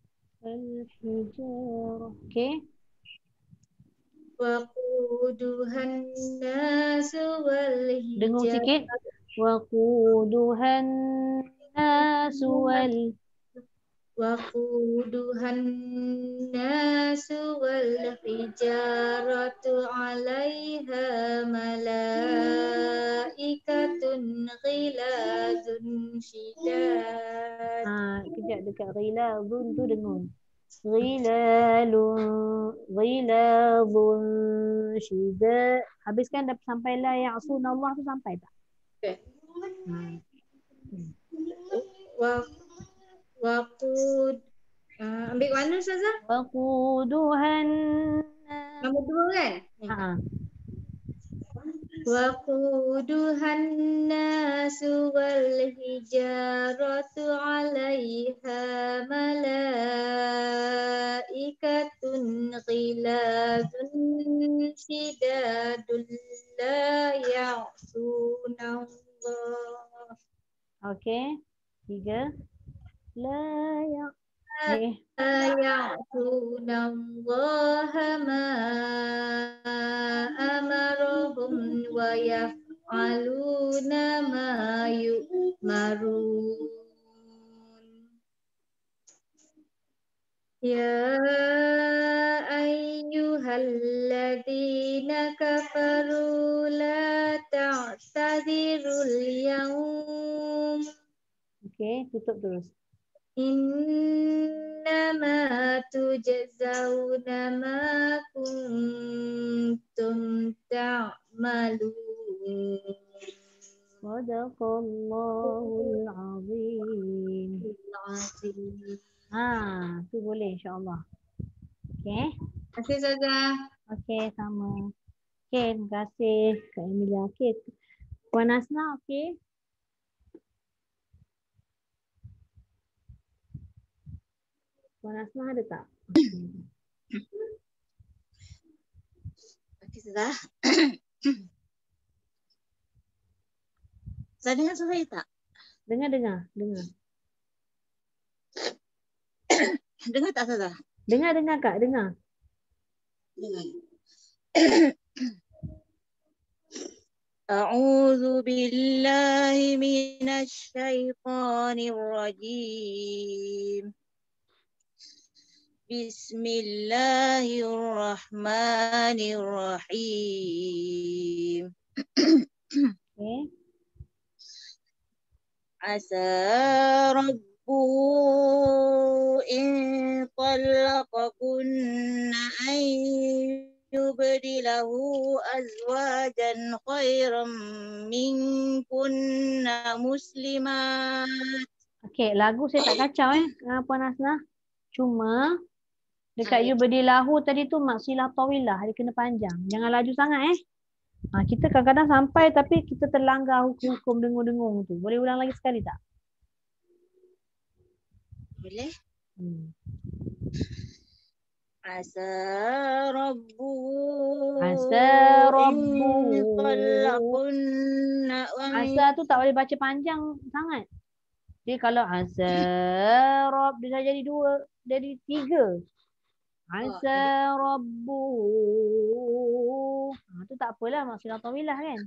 Okey. wa quduhan nasu wal Dengung hijarah sikit. Wa quduhan nasu wal waquduhan nasu wal hijaratu 'alaiha malaikatun ghiladun syidad. Kejap dekat ghiladun tu dengung. Ghiladun syidad. Habiskan dah sampai la ya'sunallah tu sampai tak? Okay. Ambil mana Ustazah? Waquduhan. Nombor 2 kan? Waquduhan nasu wal hijaratu 'alaiha malaikatun ghiladun syidadun la ya'sunallah. Okey. 3. La ya'sunallaha ma amarahum wa yaf'aluna ma yu'marun. Ya ayyuhalladzina kafaru la ta'tadzirul yawm. Okey, tutup terus. Innama tujzauna ma kuntum ta'malun. Sadaqallahul azim. Tu boleh insya-Allah. Okey. Terima kasih Ustazah. Okey, sama. Okey, terima kasih Kak Emilia. Okey. Puan Asna, okey. Puan Asma ada tak? Okey, Ustazah. Saya dengar suara saya tak? Dengar. Dengar tak, Ustazah? Dengar Kak, dengar. Dengar. A'udzu billahi minasy syaithanir rajim. Bismillahirrahmanirrahim. Okay. Asa rabbuhu in talaqakunna an yubdilahu azwajan khairan minkunna muslimat. Okey, lagu saya tak kacau Puan Asna. Cuma dekat yubdilahu tadi tu maksilah tawilah, dia kena panjang. Jangan laju sangat kita kadang-kadang sampai tapi kita terlanggar hukum dengung-dengung tu. Boleh ulang lagi sekali tak? Boleh. Asa rabbuhu Asa in rabbuhu. talaqunna wa Asa tu tak boleh baca panjang sangat. Jadi kalau asa rabb dia dah jadi 2, jadi 3. Asa rabbuhu. Tu tak apalah maksudnya tawilah kan.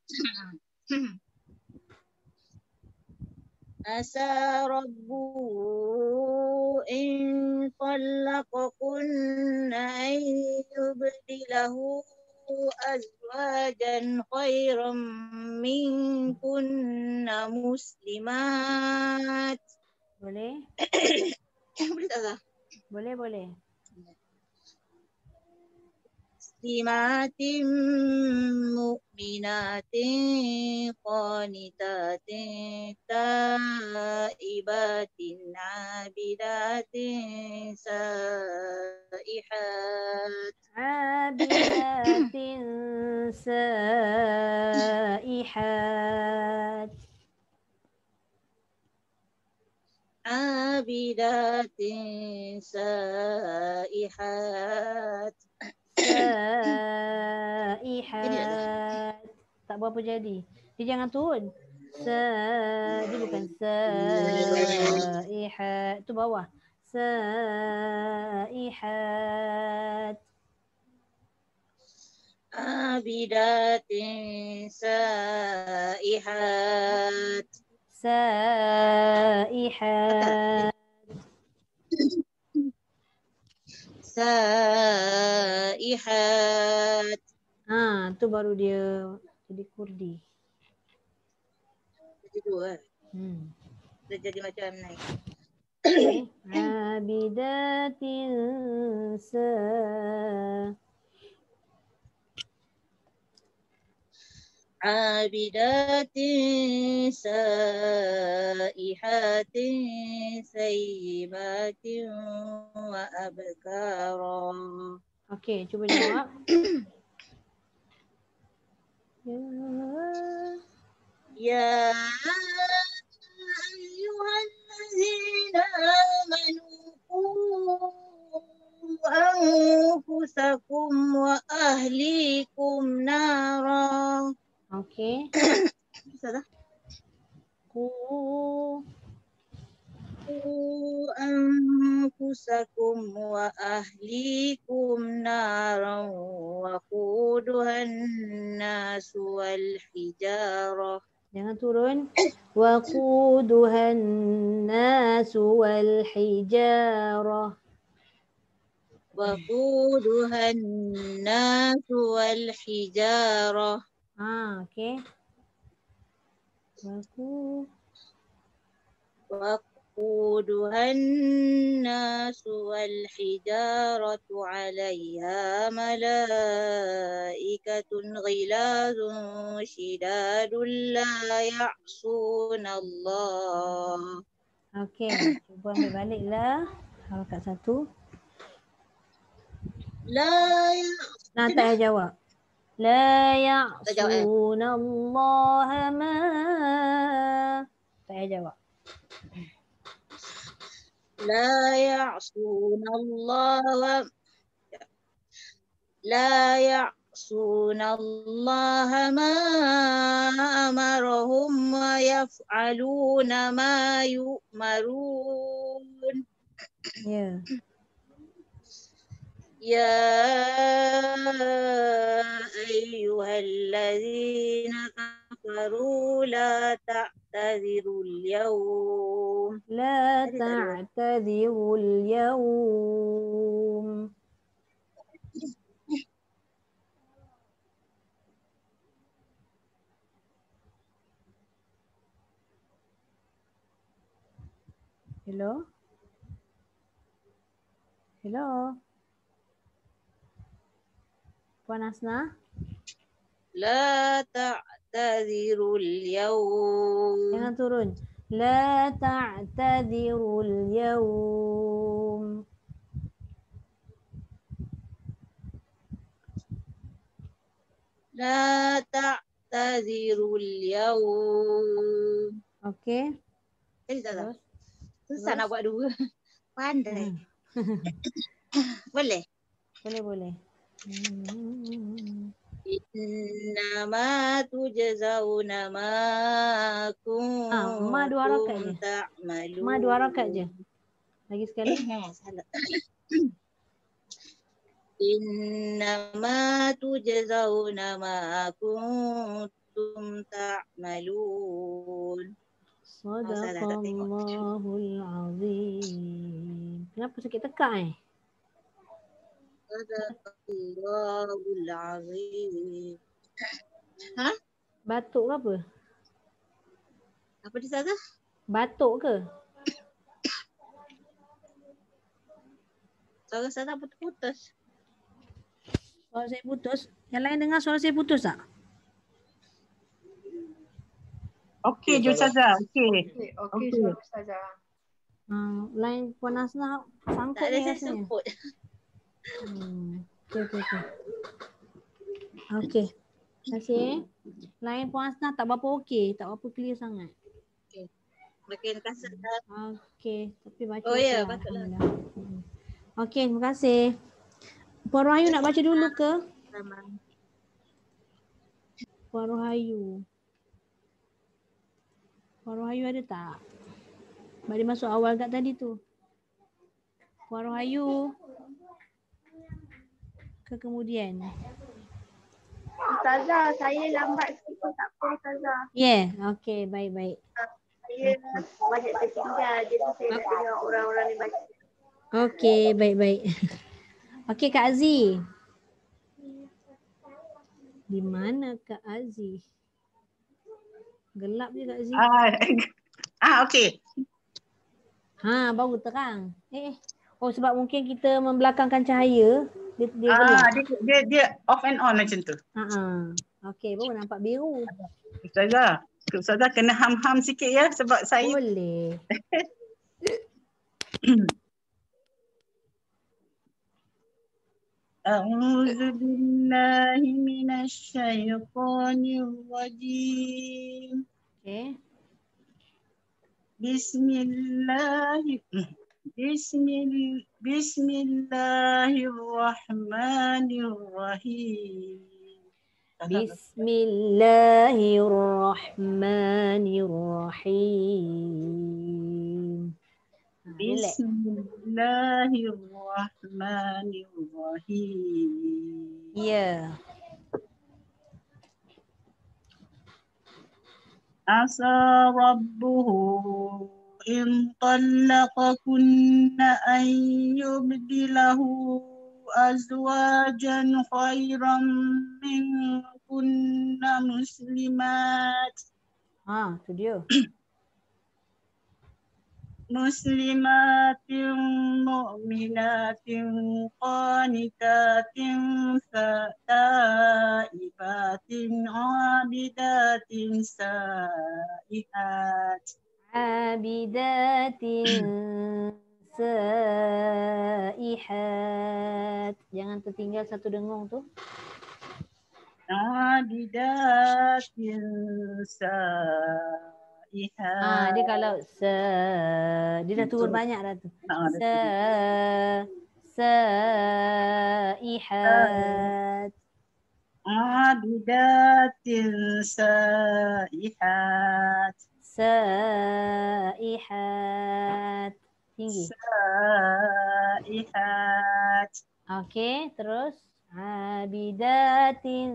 Asa rabbuhu in talaqakunna an yubdilahu azwajan khairan minkunna muslimat. Boleh? Boleh tak Zah? Boleh. Muslimatin mu'minatin qanitatin taibatin abidatin saihat. Abidatin saihat. Abidatin saihat. Saihat. Tak berapa jadi. Dia jangan turun. Dia bukan saihat. Tu bawah. Saihat. Abidatin saihat. Saihat. Saihat. Tu baru dia jadi kurdi. Jadi 2. Dia jadi macam naik. Okay. Abidatin Abidatin saihatin sayyibatin wa abkara. Okey, cuba jawab. Ya ayyuhallazina amanu anfusakum wa ahlikum nara. Okey. Bisa dah. Anfusakum wa ahlikum naran wa quduhan nasu wal hijarah. Jangan turun. Wa quduhan nasu wal hijarah. Wa quduhan nasu wal hijarah. Okey. وقودها الناس والحجارة عليها ملائكة غلاظ شداد لا يعصون الله. Okey, cuba ambil baliklah harakat 1. Tak payah jawab. La ya'suna Allah ma. Tak payah jawab. لا يعصون الله ما أمرهم ويفعلون ما يؤمرون. يا أيها الذين كفروا لا تعتذروا اليوم. لا تعتذروا اليوم. Hello? Hello? Puan Hasna? لا تعتذروا اليوم. Jangan turun. لا تعتذروا اليوم. لا تعتذروا اليوم. Okey. Susah nak buat 2. Pandai. Boleh? Boleh. Innama tujzauna ma Ma 2 harakat je. kuntum ta'malun. Ma 2 harakat je. Lagi sekali. Salah. Innama tujzauna ma kuntum ta'malun. Sadaqallahul azim. Kenapa sakit tekak Sadaqallahul azim. Ha? Batuk ke apa? Apa dia Ustazah? Batuk ke? Suara Ustazah putus-putus. Suara saya putus. Yang lain dengar suara saya putus tak? Okey je Ustazah. Okey suara Ustazah. Lain Puan Hasnah sangkut Tak ada ni saya rasanya. sebut. Okey. Terima kasih. Lain Puan Hasnah tak berapa okey. Tak berapa clear sangat. Makin kasar dah. Okey. Tapi baca Oh ya, okey, patutlah. Alhamdulillah. Okey, terima kasih. Puan Rohayu nak baca dulu ke? Puan Rohayu. Puan Rohayu ada tak? Balik masuk awal kat tadi tu. Puan Rohayu. Ke kemudian? Ustazah, saya lambat sikit tak apa Ustazah. Okey, baik. Saya banyak tertinggal, jadi saya nak dengar orang-orang ni baca. Okey, baik. Okey, Kak Aziz. Di mana Kak Aziz? Gelap je Kak Aziz. Okey. Baru terang. Oh, sebab mungkin kita membelakangkan cahaya, dia gelap. Dia off and on macam tu. Okey, baru nampak biru. Ustazah kena ham-ham sikit ya sebab saya boleh. A'udzu billahi minasy syaithanir rajim. Okey. Bismillahirrahmanirrahim. Bismillahirrahmanirrahim. Bismillahirrahmanirrahim. Ya. Asa rabbuhu in talaqakunna an yubdilahu azwajan khairan minkunna muslimat. Tu dia. Muslimatin mu'minatin qanitatin taibatin abidatin saihat. Abidatin saihat. Jangan tertinggal satu dengung tu. Abidatin saihat. Dia kalau dia dah turun banyak dah tu. Saihat. Abidatin saihat. Saihat. Tinggi. Saihat. Okey, terus abidatin.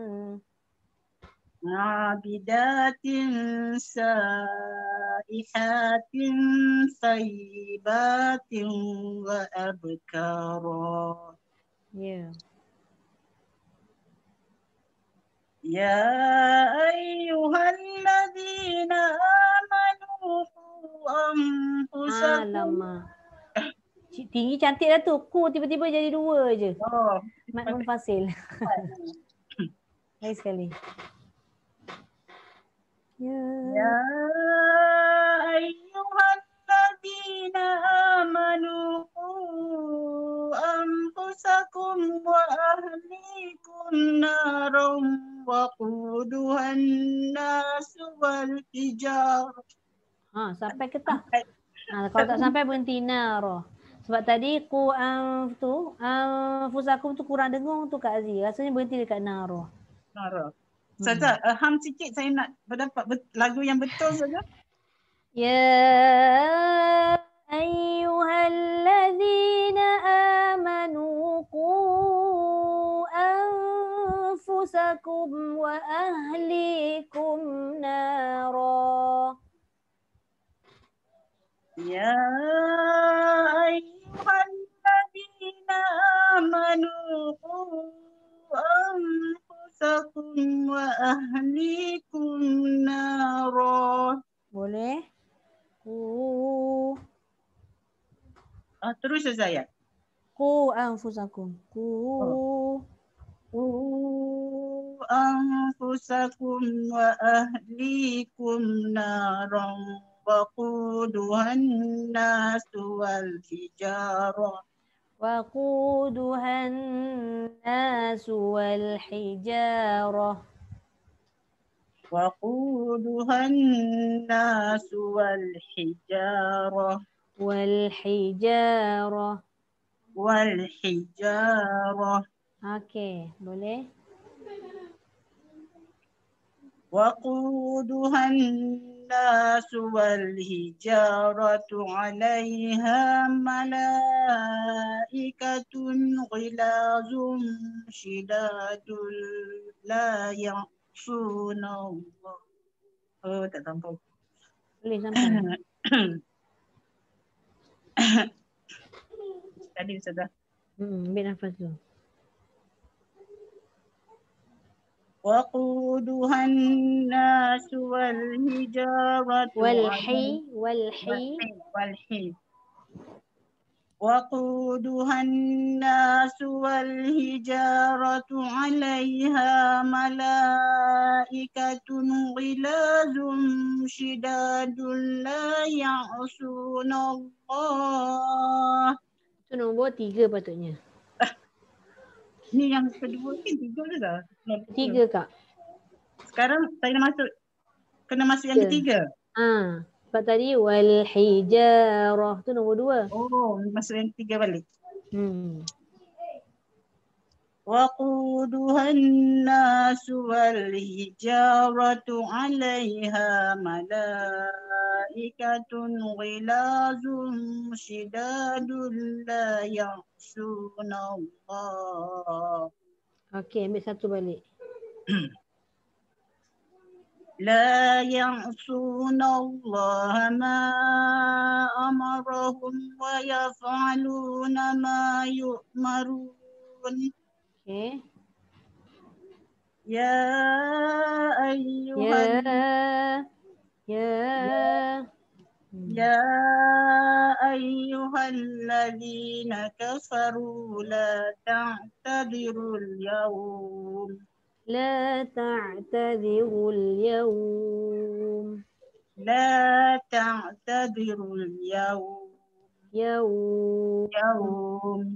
Abidatin saihatin thayyibatin wa abkara. Ya ayyuhalladzina amanu anfusakum. Tinggi cantik dah tu. Ku tiba-tiba jadi 2 je. Mat munfasil. Lagi sekali. Ya ayyuhalladzina amanu anfusakum wa ahlikum narum waquduhan nasu wal hijar. Sampai ke tak? Kalau tak sampai berhenti nar. Sebab tadi anfusakum tu kurang dengung tu Kak Aziz. Rasanya berhenti dekat naro. Nara. Ustazah, ham sikit saya nak berdapat lagu yang betul saja. Ya ayyuhalladzina amanu qu anfusakum wa ahlikum nara. Ya ayyuhalladzina amanu qu anfusakum wa ahlikum nara. Boleh? Terus saya. Qu anfusakum. Qu anfusakum wa ahlikum naran waquduhan nasu wal hijarah. Waquduhan nasu wal hijarah. Waquduhan nasu wal hijarah. Wal hijarah. Wal hijarah. Okey, boleh? Waquduhan nasu wal hijaratu 'alaiha malaikatun ghilazun shidadul la ya'suna Allah. Oh, tak sampai. Boleh sampai. Tadi sudah. Ambil nafas dulu. Waquduhan nasu wal hijaratu walhi. Waquduhan nasu wal hijaratu 'alaiha malaikatun ghilazun shidadun la ya'suna Allah. Itu nombor 3 patutnya. Ni yang kedua ni 3 ke dah? 3 Kak. Sekarang saya kena masuk yang ketiga. Sebab tadi wal hijarah tu nombor 2. Oh, masuk yang ketiga balik. Waquduhan nasu wal hijaratu 'alaiha malaikatun ghilazun shidadun la ya'suna Allah. Okey, ambil satu balik. La ya'suna Allah ma amarahum wa yaf'aluna ma yu'marun. Okey. Ya ayyuhan Ya ayyuhalladzina kafaru la ta'tadirul yawm. La ta'tadirul yawm. La ta'tadirul yawm. Yawm.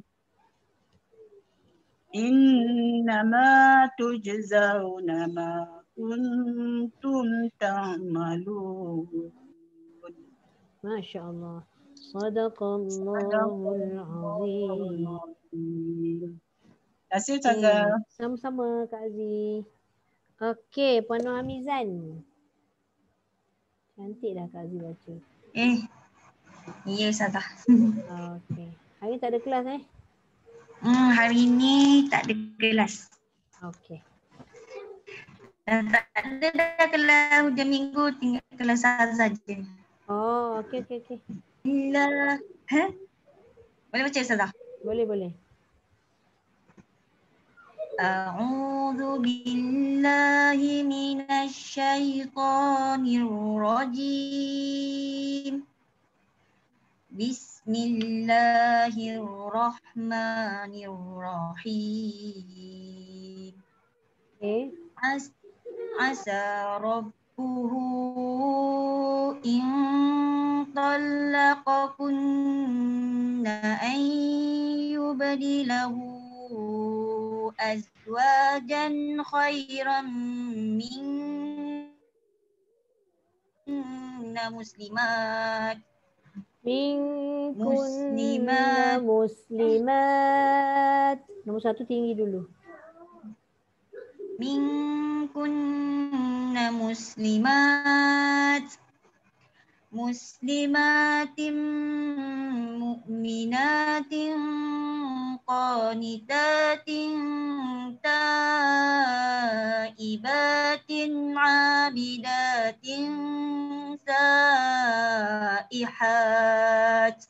Innama tujzauna ma kuntum ta'malun. Masya Allah. Sadaqallahul azim. Terima kasih Ustazah. Sama-sama Kak Aziz. Okey, Puan Nur Hamizan. Cantik dah Kak Aziz baca. Ya Ustazah. Okey. Hari ni tak ada kelas Hari ni tak ada kelas. Okey. Dan tak ada dah kelas hujung minggu, tinggal kelas saja. Oh, okey. Boleh baca Ustazah? Boleh. A'udzu billahi minasy syaithanir rajim. Bismillahirrahmanirrahim. Asa rabbuhu in talaqakunna an yubdilahu azwajan khairan minna muslimat Minkunna muslimat. Nombor 1 tinggi dulu. Minkunna muslimat. Muslimatin mu'minatin qanitatin taibatin abidatin saihat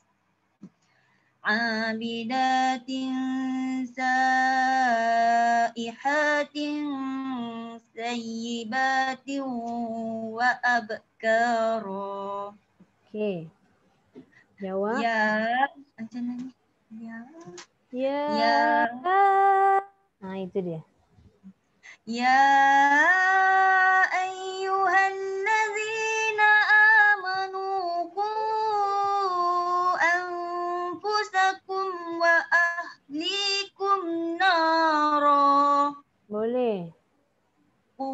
saihatin sayyibatin wa abkara. Okey. Jawab. Ya. Macam mana? Ya. Itu dia. Ya ayyuhallazina amanu qu anfusakum wa ahlikum nara. Boleh. Qu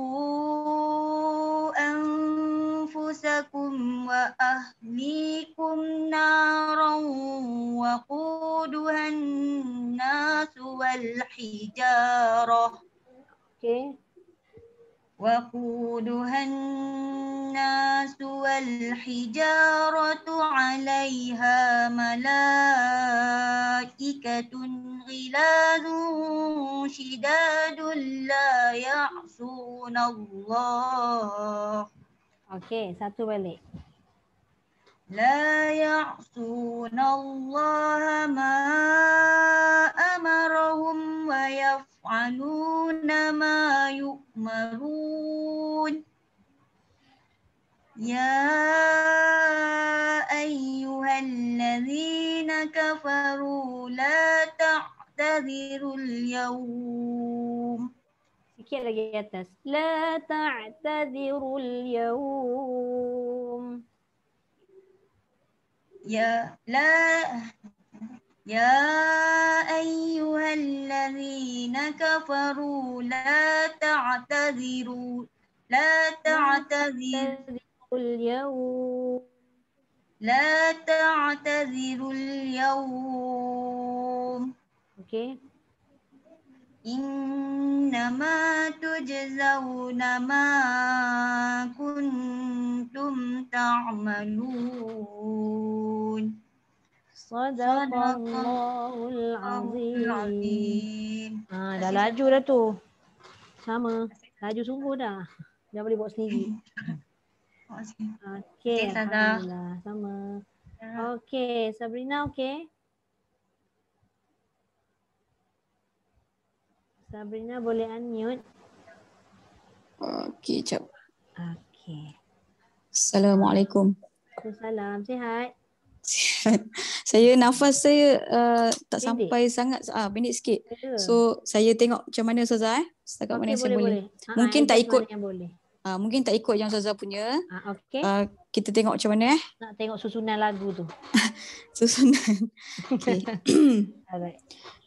anfusakum wa ahlikum naran wa quduhan nasu wal hijarah. Okey. وقودها الناس والحجارة عليها ملائكة غلاظ شداد لا يعصون الله. Okey, satu balik. لا يعصون الله ما أمرهم ويفعلون ما يؤمرون. يا أيها الذين كفروا لا تعتذروا اليوم. Sikit lagi atas. La ta'tadhirul yawm. يا أيها الذين كفروا لا تعتذروا اليوم. لا تعتذروا اليوم. Okey. إنما تجزون ما كنتم تعملون. Sadaqallahul azim. Dah laju dah tu. Sama. Laju sungguh dah. Dah boleh buat sendiri. Okey. Alhamdulillah. Sama. Okey. Sabrina okey? Sabrina boleh unmute. Okey, jap. Okey. Assalamualaikum. Waalaikumsalam. Sihat? Saya nafas saya tak Pendek. sampai sangat, pendek sikit. Ya. So saya tengok macam mana Ustazah setakat mana saya boleh. Mungkin tak ikut. Mungkin tak ikut yang Ustazah punya. Okey. Kita tengok macam mana Nak tengok susunan lagu tu. Susunan. Okey. Alright.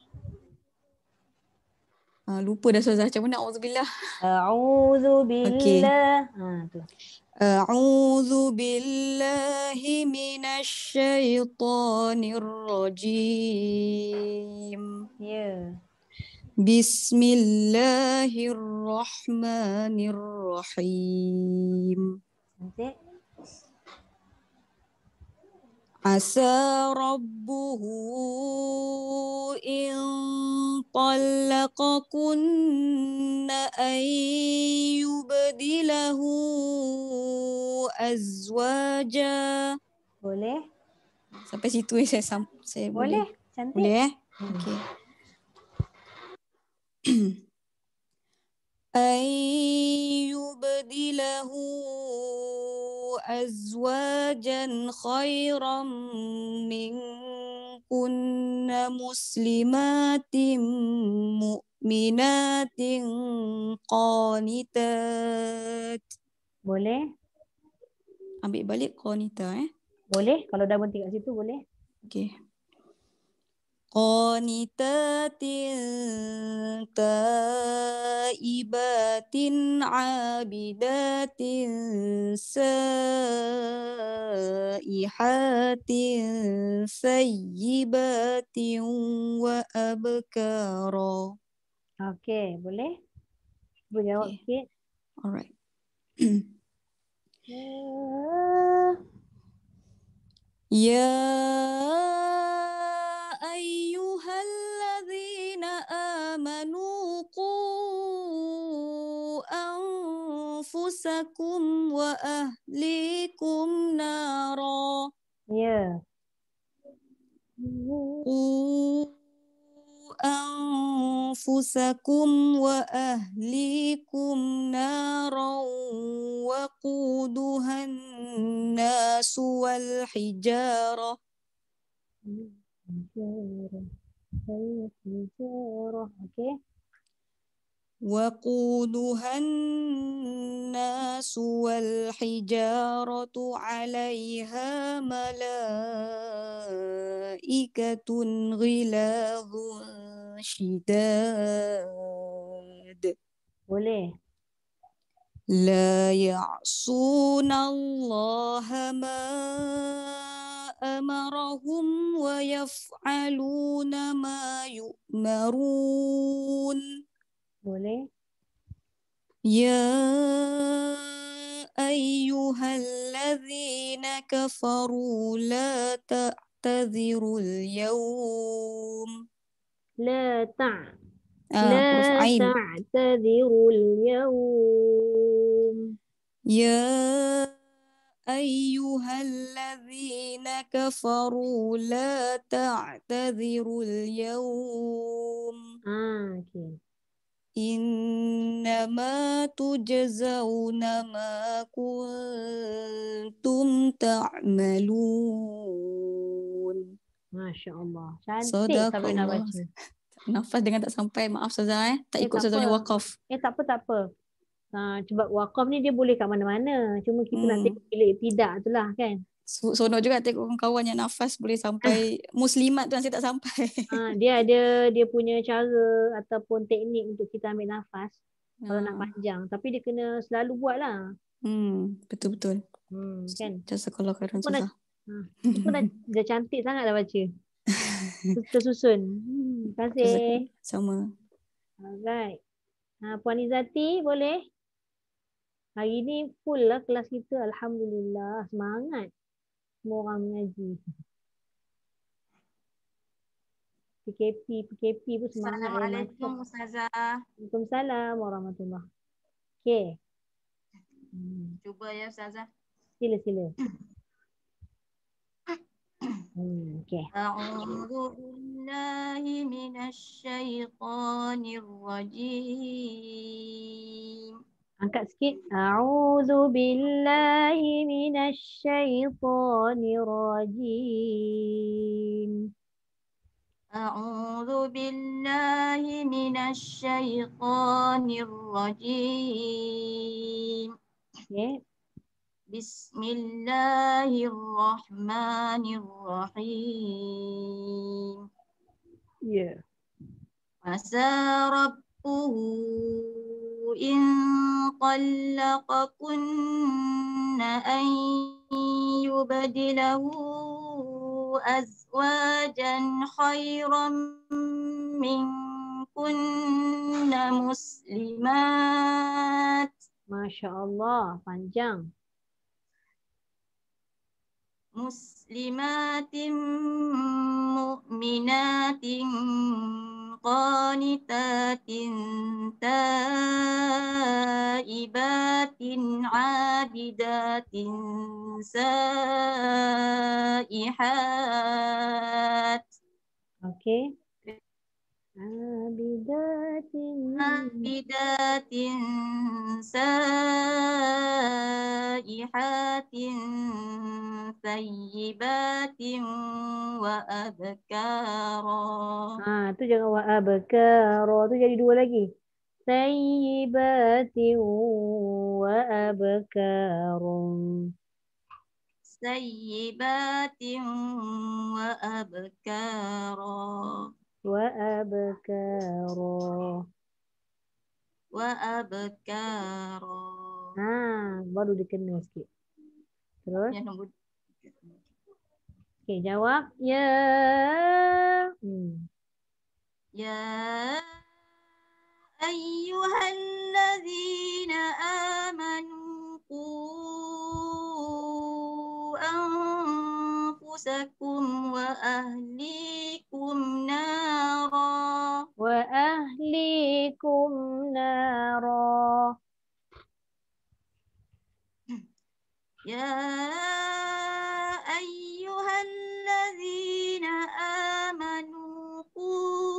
Lupa dah Ustazah macam mana. Auzubillah. A'udzubillah. Tu. A'udzu billahi minasyaitonir rajim. Ya. Bismillahirrahmanirrahim. Cantik. Asa rabbuhu in talaqakunna ay yubdilahu azwaja. Boleh? Sampai situ saya Boleh. boleh. Cantik. Boleh Okey. Ay yubdilahu azwajan khairan minkunna muslimatin mu'minatin qanitat. Boleh? Ambil balik qanita Boleh. Kalau dah berhenti kat situ boleh. Okey. qanitatin taibatin abidatin saihatin sayyibatin wa abkara. Okey, boleh? Cuba jawab sikit. Alright. Ya ayyuhalladzina amanu qu anfusakum wa ahlikum nara. Ya. Qu anfusakum wa ahlikum nara waquduhan nasu wal hijarah. Okey. وقودها الناس والحجارة عليها ملائكة غلاظ شداد. Boleh. لا يعصون الله ما أمرهم ويفعلون ما يؤمرون. Boleh. يا أيها الذين كفروا لا تعتذروا اليوم. لا حرف عين. تعتذروا اليوم. يا أيها الذين كفروا لا تعتذروا اليوم. Okay. إنما تجزون ما كنتم تعملون. Masya Allah. Cantik Sabrina baca. Nafas dengan tak sampai. Maaf Ustazah tak ikut Ustazahnya wakaf. Tak apa. Sebab wakaf ni dia boleh kat mana-mana. Cuma kita nak tengok bilik tidak tu lah kan. Sonok juga tengok kawan yang nafas boleh sampai muslimat tu yang saya tak sampai. Dia ada dia punya cara ataupun teknik untuk kita ambil nafas kalau nak panjang. Tapi dia kena selalu buat lah. Betul-betul. Kan? Jazakallah khairan Ustazah. Pun dah cantik sangat dah baca. Tersusun. Terima kasih. Sama. Alright. Puan Izati boleh? Hari ni full lah kelas kita. Alhamdulillah. Semangat. Semua orang mengaji. PKP pun semangat. Assalamualaikum Ustazah. Waalaikumsalam warahmatullahi. Okay. Cuba ya Ustazah. Sila. Okay. A'udzu billahi minasy syaithanir rajim. Angkat sikit. A'udzu billahi minasy syaithanir rajim. A'udzu billahi minasy syaithanir rajim. Okay. Bismillahirrahmanirrahim. Ya. Asa rabbuhu in طلقكن أن يبدله أزواجا خيرا منكن مسلمات. Masya Allah, panjang. Muslimatin mu'minatin qanitatin taibatin abidatin saihat. Okay. Abidatin saihatin thayyibatin wa abkara. Tu jangan wa abkara, tu jadi dua lagi. Thayyibatin wa abkarum. Thayyibatin wa abkara. وأبكارا. وأبكارا. Baru dikena sikit. Terus. Yang nombor Okey, jawab. Ya. Ya ayyuhalladzina amanu qu anfusakum wa ahlikum nara. Wa ahlikum nara. Ya ayyuhalladzina amanu qu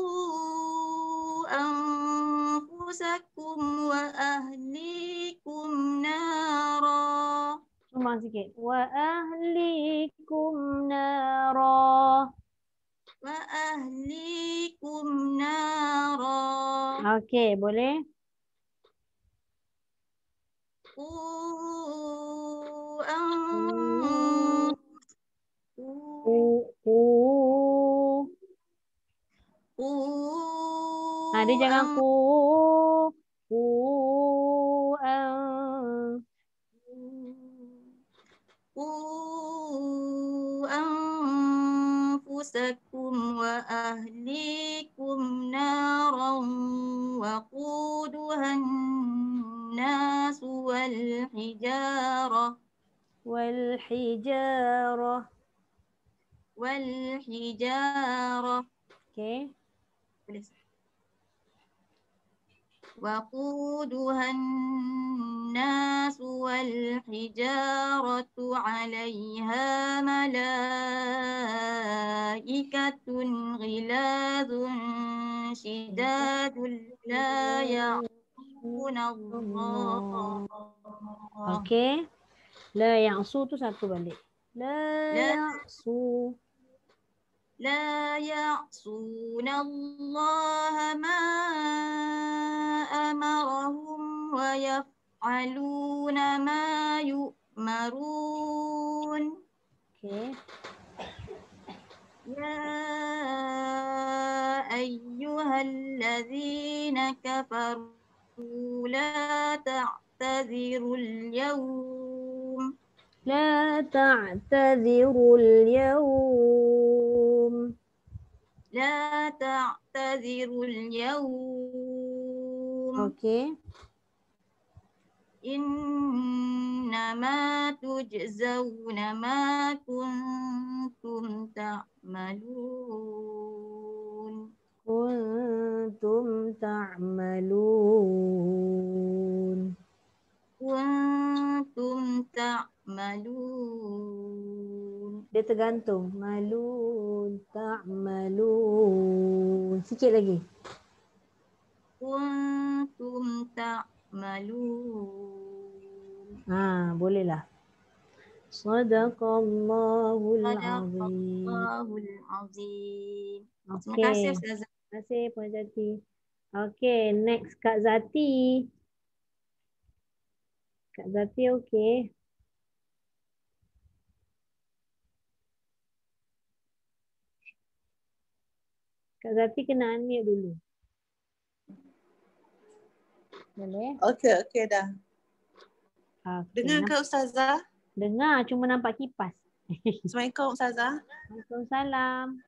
anfusakum wa ahlikum nara. Cuma sikit. Wa ahlikum nara. Wa ahlikum nara. Okey, boleh? Dia jangan anfusakum wa ahlikum naran waquduhan nas wal hijarah. Okey. وقودها الناس والحجارة عليها ملائكة غلاظ شداد لا يعصون الله. Okey. La ya'su tu satu balik. La ya'su. لا يعصون الله ما أمرهم ويفعلون ما يؤمرون. يا أيها الذين كفروا لا تعتذروا اليوم. لا تعتذروا اليوم. لا تعتذروا اليوم. Okey. إنما تجزون ما كنتم تعملون. كنتم تعملون. كنتم تعملون. Dia tergantung. Malun, ta'malun. Sikit lagi. Kuntum ta'malun. Bolehlah. Sadaqallahul azim. Sadaqallahul azim. Terima Okey. kasih Ustazah. Terima kasih Puan Zati. Okey, next Kak Zati. Kak Zati okey. Kak Zati kena unmute dulu. Boleh? Okey dah. Okay. Dengar ke Ustazah? Dengar, cuma nampak kipas. Assalamualaikum Ustazah. Waalaikumsalam.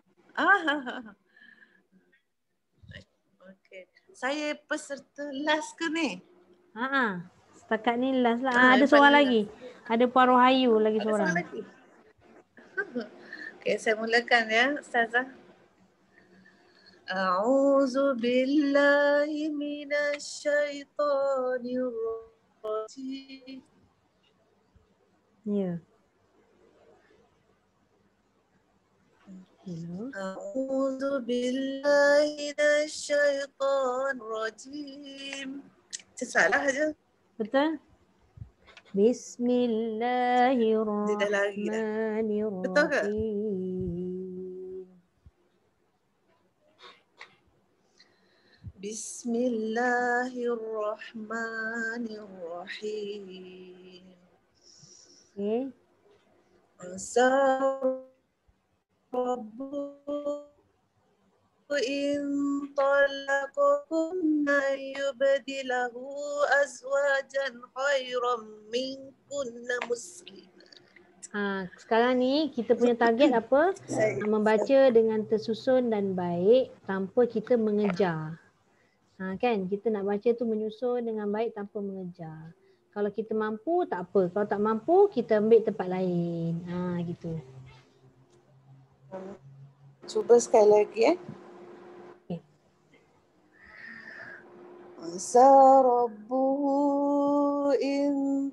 Okey. Saya peserta last ke ni? Setakat ni last lah. Ada seorang lagi. Ada Puan Rohayu lagi seorang. Ada lagi. Okey, saya mulakan ya Ustazah. A'udzu billahi minasy syaithanir rajim. Ya. A'udzu billahi minasy syaithanir rajim. Salah aja. Betul? Bismillahirrahmanirrahim. Betul ke? Bismillahirrahmanirrahim. Okay. Asa rabbuka إن طلقكن أن يبدله أزواجا خيرا منكن مسلمات. Sekarang ni kita punya target apa? Membaca dengan tersusun dan baik tanpa kita mengejar. Kan kita nak baca tu menyusun dengan baik tanpa mengejar. Kalau kita mampu tak apa. Kalau tak mampu kita ambil tempat lain. Gitu. Cuba sekali lagi Okay. Asa rabbuhu in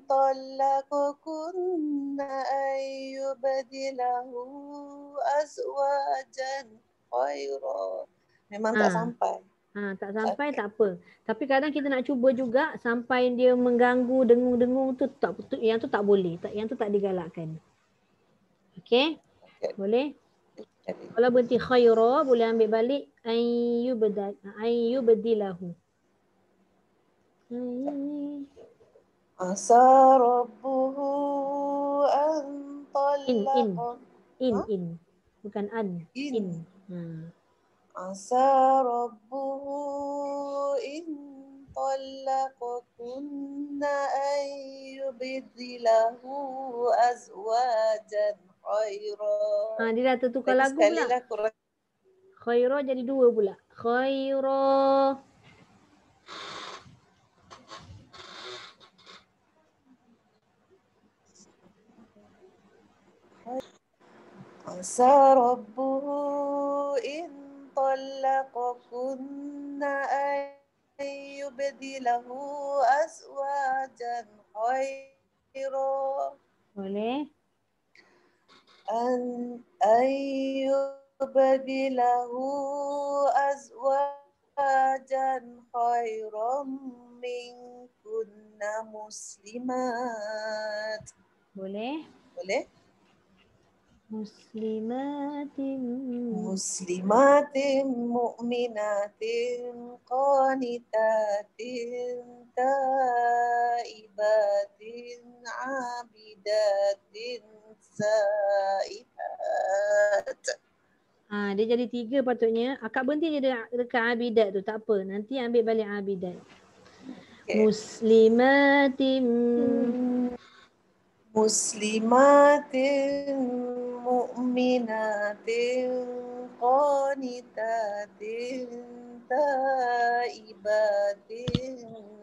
talaqakunna an yubdilahu azwajan khaira. Memang tak sampai. Tak sampai tak apa. Tapi kadang kita nak cuba juga sampai dia mengganggu dengung-dengung tu tak, yang tu tak boleh. Yang tu tak digalakkan. Okey? Boleh? Kalau berhenti khaira boleh ambil balik ayyubdilahu. Asa rabbuhu an talaqa. In. Bukan an. In. Asa rabbuhu in talaqakunna an yubdilahu azwajan khaira. Dia dah tertukar lagu pula. Khaira jadi 2 pula. Khaira. Asa rabbuhu in talaqakunna an yubdilahu azwajan khaira. Boleh. An yubdilahu azwajan khairam minkunna muslimat. Boleh. Boleh. Muslimatin mu'minatin qanitatin taibatin abidatin saihat. Dia jadi 3 patutnya. Akak berhenti je dekat abidat tu. Tak apa. Nanti ambil balik abidat. Okay. Muslimatin mu'minatin qanitatin taibatin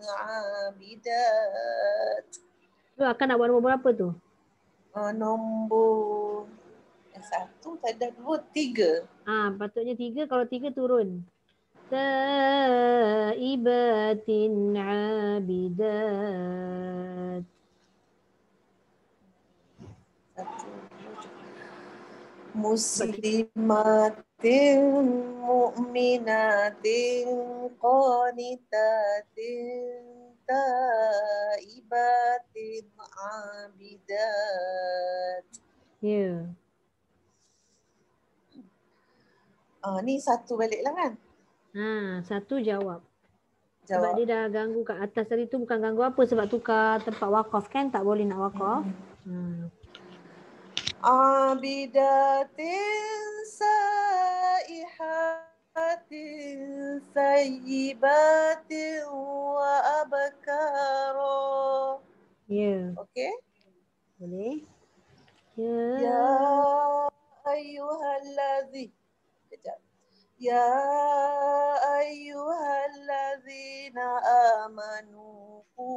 abidat. Tu akan nak buat nombor berapa tu? Nombor 1, tak ada 2, 3. Patutnya 3. Kalau 3 turun. Taibatin abidat. Muslimatin mu'minatin qanitatin taibatin abidat. Ya. Ni 1 balik lah kan? 1 jawab. Sebab dia dah ganggu kat atas tadi tu, bukan ganggu apa, sebab tukar tempat wakaf kan, tak boleh nak wakaf. Abidatin saihatin sayyibatin wa abkara. Ya. Okey? Boleh. Ya ayyuhalladzi. Ya ayyuhalladzina amanu qu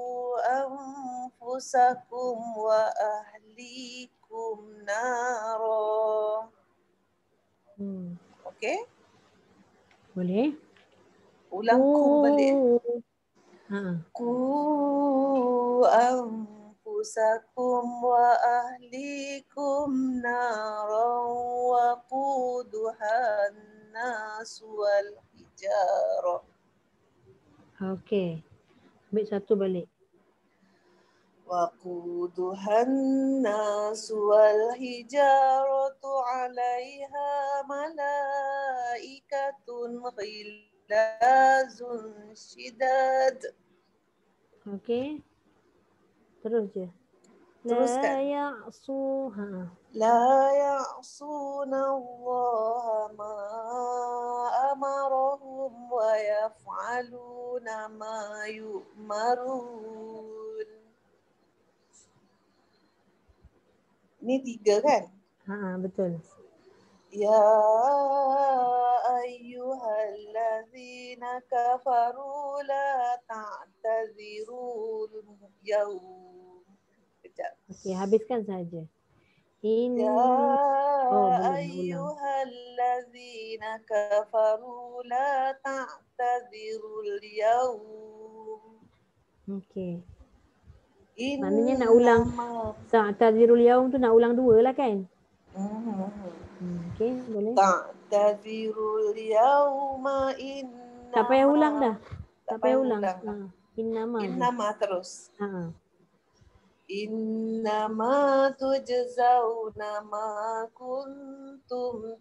anfusakum wa ahlikum nara. Okey? Boleh. Ulang ku balik. Qu anfusakum wa ahlikum nara wa quduhan nas wal hijarah. Okey. Ambil 1 balik. Waquduhan nas wal hijaratu 'alaiha malaikatun ghilazun shidad. Okey. Terus je. Teruskan. La ya'suna Allah ma yaf'aluna ma yu'marun. Ini 3 kan? Betul. Ya ayyuhallazina kafaru la ta'tazirul yawm. Kejap. Okey, habiskan saja. Ya ulang. ayyuhallazina kafaru la ta'tazirul yawm. Okey. Maknanya nak ulang ta'tazirul yaum tu nak ulang 2 lah kan? Okey, boleh. Ta'tazirul yawma innama. Tak payah ulang dah. Tak payah ulang. Innama. Je. Innama terus. Innama tujzauna ma kuntum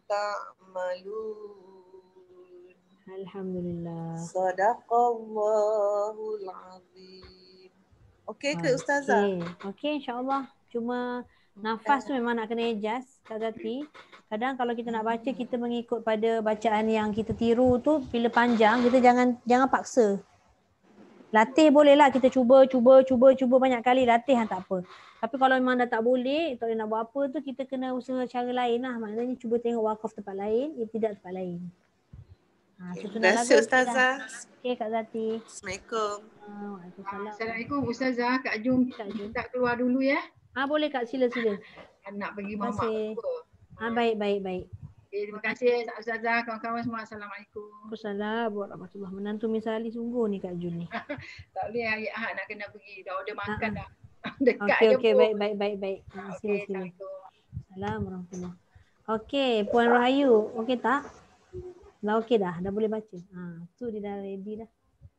ta'malun. Alhamdulillah. Sadaqallahul azim. Okey ke Ustazah? Okey, insya-Allah. Cuma nafas tu memang nak kena adjust, Kak Zati. Kadang kalau kita nak baca, kita mengikut pada bacaan yang kita tiru tu, bila panjang kita jangan paksa. Latih bolehlah, kita cuba banyak kali latihan tak apa. Tapi kalau memang dah tak boleh, tak boleh nak buat apa tu, kita kena usaha cara lain lah. Maknanya cuba tengok wakaf tempat lain, tidak tempat lain. Terima kasih Ustazah. Okey Kak Zati. Assalamualaikum. Assalamualaikum Ustazah. Kak Jum tak keluar dulu ya. Boleh Kak, sila. Nak pergi mamak berdua. Baik. Okay, terima kasih Ustazah, kawan-kawan semua. Assalamualaikum. Waalaikumsalam warahmatullahi. Menantu misali sungguh ni Kak Jun ni. Tak boleh hari Ahad nak kena pergi. Dah order makan dah. Dekat je Okey, pun. baik. Sila. Assalamualaikum warahmatullahi. Okey, Puan Rahayu. Okey tak? Dah okey dah boleh baca. Tu dia dah ready dah.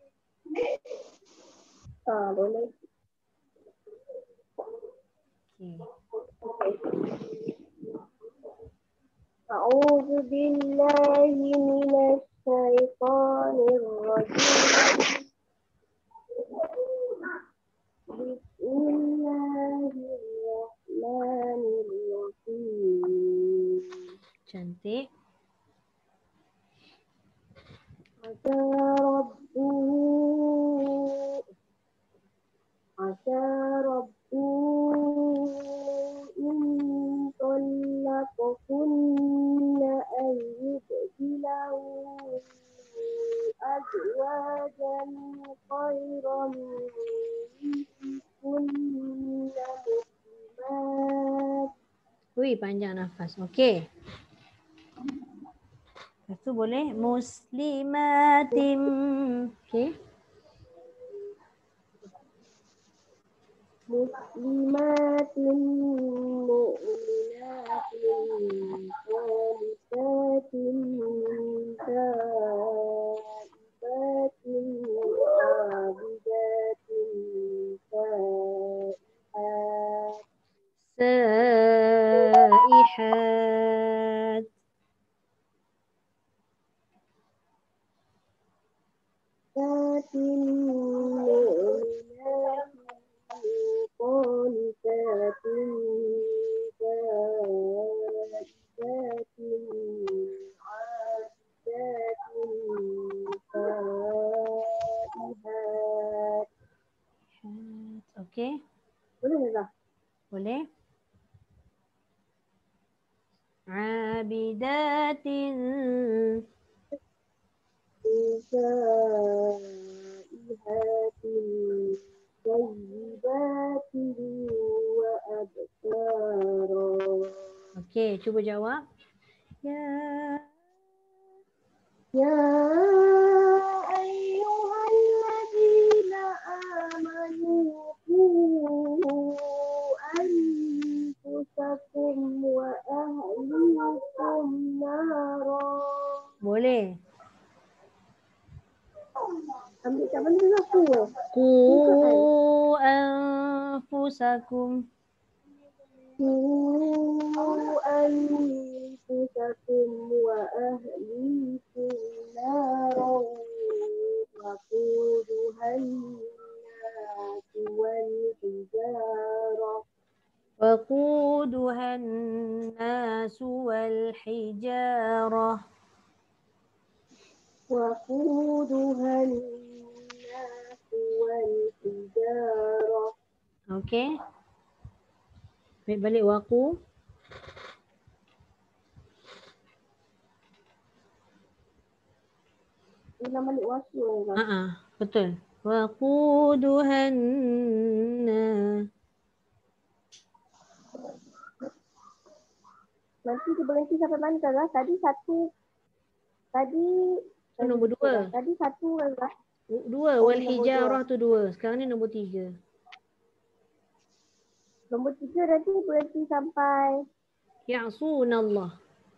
Boleh. Okey. A'udzu billahi minasy syaithanir rajim. Bismillahirrahmanirrahim. Cantik. Asa rabbu in طلقكن أن يبدله أزواجا خيرا منكن مسلمات. Wih, panjang nafas. Okey. Lepas tu boleh muslimatim. Okey. Muslimatin mu'minatin qanitatin taibatin abidatin saihat. Satin mu'minatin qanitatin taibatin abidatin saihat. Okey. Boleh tak? Boleh. Abidatin saihatin tayyibatin wa abkara. Okey, cuba jawab. Ya ayyuhalladzina amanu qu anfusakum wa ahlikum nara. Boleh. Ambil kat mana tu aku? Qu anfusakum. Qu anfusakum wa ahlikum nara. Waquduhan nas wal hijarah. وقودها الناس والحجارة. وقودها الناس والحجارة. Okey. Baik, balik waku. Ulang balik waku lah. Betul. Waquduhan nas. Nanti dia berhenti sampai mana lah? Tadi nombor 2. Tadi satu lah. 2 wal hijarah tu 2. Sekarang ni nombor 3. Nombor 3 nanti berhenti sampai Ya'sunallah.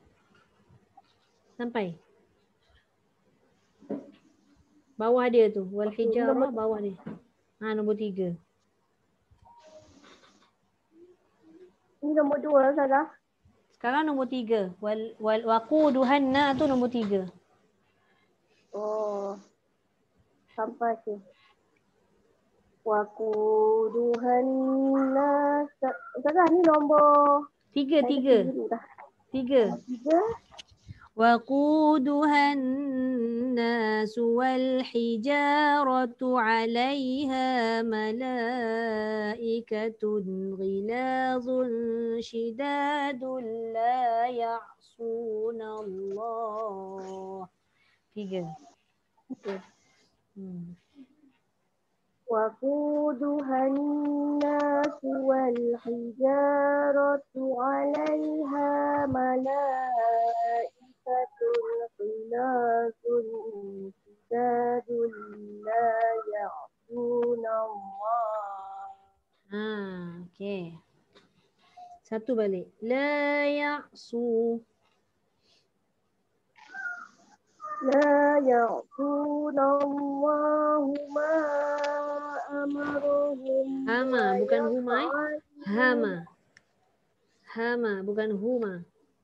Sampai. Bawah dia tu. Wal hijarah bawah dia. Nombor 3. Ini nombor 2 salah. Sekarang nombor 3. Waquduhan na tu nombor 3. Oh. Sampai ke. Waquduhan nas. Salah ni nombor 3. 3. وقودها الناس والحجارة عليها ملائكة غلاظ شداد لا يعصون الله. 3. وقودها الناس والحجارة عليها ملائكة غلاظ شداد لا يعصون الله. Okey. Satu balik. La ya'su. لا يعصون الله ما أمرهم. Hama bukan huma. Hama bukan huma.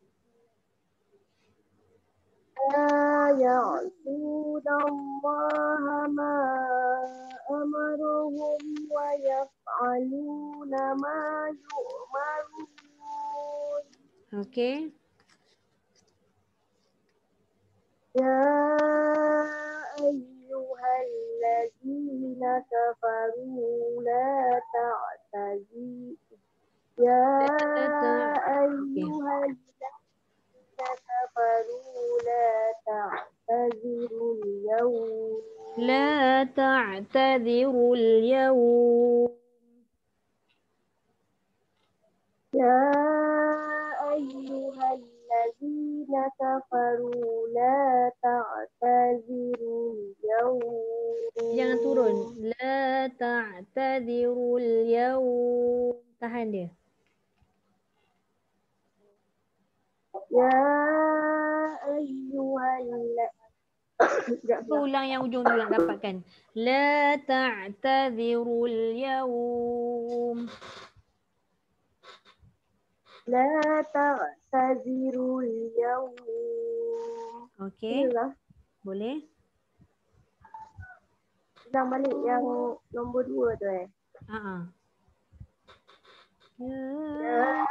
لا يعصون الله ما أمرهم ويفعلون ما يؤمرون. Okey. يا أيها الذين كفروا لا تعتذروا. يا أيها الذين كفروا لا تعتذروا اليوم. لا تعتذروا اليوم. يا أيها الذين كفروا لا تعتذروا اليوم. Jangan turun. La ta'tadhirul yawm. Tahan dia. Ya ayyuhal ulang yang ujung dulu nak dapatkan. La ta'tadhirul yawm. La ta'tadhirul yawm. Okey. Boleh? Ulang balik yang nombor 2 tu Ya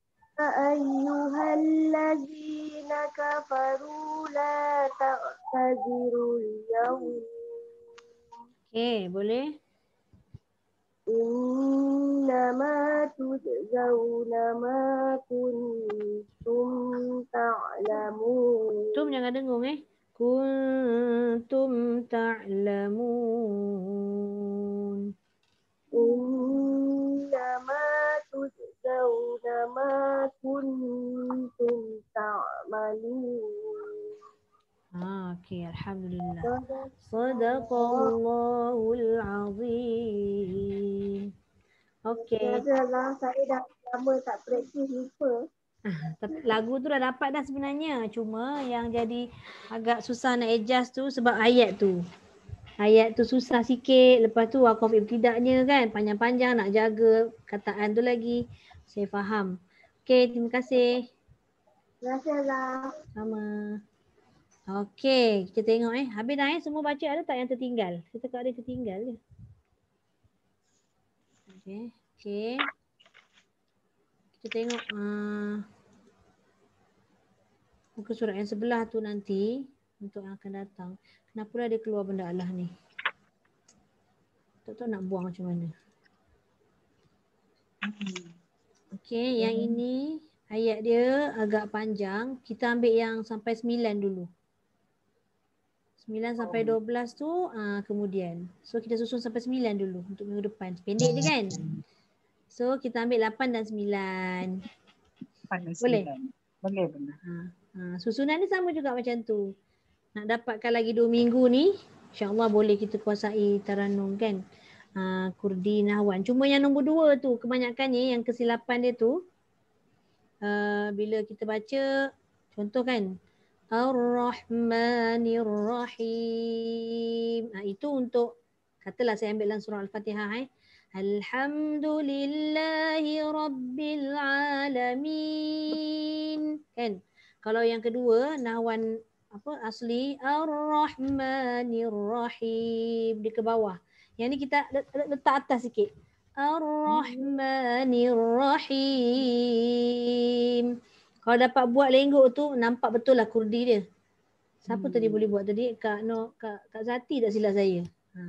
ayyuhallazina kafaru la ta'tazirul yawm. Okey, boleh? Innama tujzauna ma kuntum ta'lamun. Tum jangan dengung Kuntum ta'lamun. Innama tujzauna ma kuntum ta'malun. Okey, alhamdulillah. Sadaqallahul azim. Okey. Adalah saya dah lama tak praktis lupa. Tapi lagu tu dah dapat dah sebenarnya. Cuma yang jadi agak susah nak adjust tu sebab ayat tu. Ayat tu susah sikit. Lepas tu wakaf ibtidaknya kan panjang-panjang nak jaga kataan tu lagi. Saya faham. Okey, terima kasih. Terima kasih Allah. Sama. Okey, kita tengok habis dah semua baca ada tak yang tertinggal? Kita tak ada tertinggal je. Okey. Kita tengok muka surat yang sebelah tu nanti untuk yang akan datang. Kenapa lah dia keluar benda Allah ni? Tak tahu nak buang macam mana. Okey, yang ini ayat dia agak panjang. Kita ambil yang sampai 9 dulu. 9 sampai 12 tu kemudian. So kita susun sampai 9 dulu untuk minggu depan. Pendek je kan? So kita ambil 8 dan 9. 8 dan 9. Boleh? Boleh, benar. Susunan ni sama juga macam tu. Nak dapatkan lagi 2 minggu ni, insya-Allah boleh kita kuasai Tarannum kan. Kurdi, Nahwan. Cuma yang nombor 2 tu kebanyakannya yang kesilapan dia tu bila kita baca contoh kan Ar-Rahmanir Rahim. Itu untuk katalah saya ambil dalam surah Al-Fatihah Alhamdulillahi Rabbil Alamin. Kan? Kalau yang kedua Nahwan asli Ar-Rahmanir Rahim di ke bawah. Yang ni kita letak atas sikit. Ar-Rahmanir Rahim. Kalau dapat buat lenggok tu nampak betul lah kurdi dia. Siapa tadi boleh buat tadi? Kak Zati tak silap saya.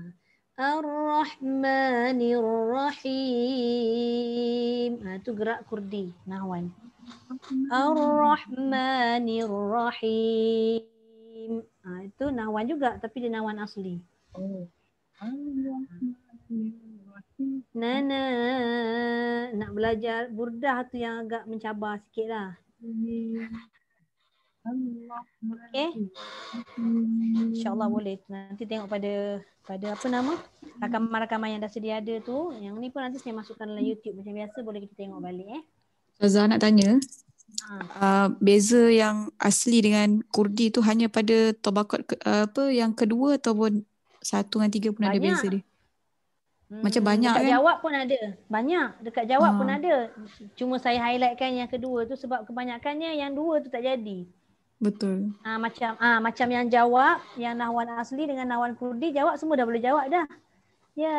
Ar-Rahmanir Rahim. Tu gerak kurdi Nahwan. Ar-Rahmanir Rahim. Itu Nahwan juga tapi dia Nahwan asli. Nana nak belajar burdah tu yang agak mencabar sikit lah. Okay. InsyaAllah boleh. Nanti tengok pada apa nama rakaman-rakaman yang dah sedia ada tu. Yang ni pun nanti saya masukkan dalam YouTube macam biasa, boleh kita tengok balik Ustazah nak tanya. Beza yang asli dengan Kurdi tu hanya pada tabaqat yang kedua ataupun 1 dengan 3 pun ada beza dia? Macam banyak dekat kan? jawab pun ada. Banyak. Dekat jawab pun ada. Cuma saya highlightkan yang kedua tu sebab kebanyakannya yang 2 tu tak jadi. Betul. Macam yang jawab, yang Nahwan asli dengan Nahwan Kurdi, jawab semua dah boleh jawab dah. Ya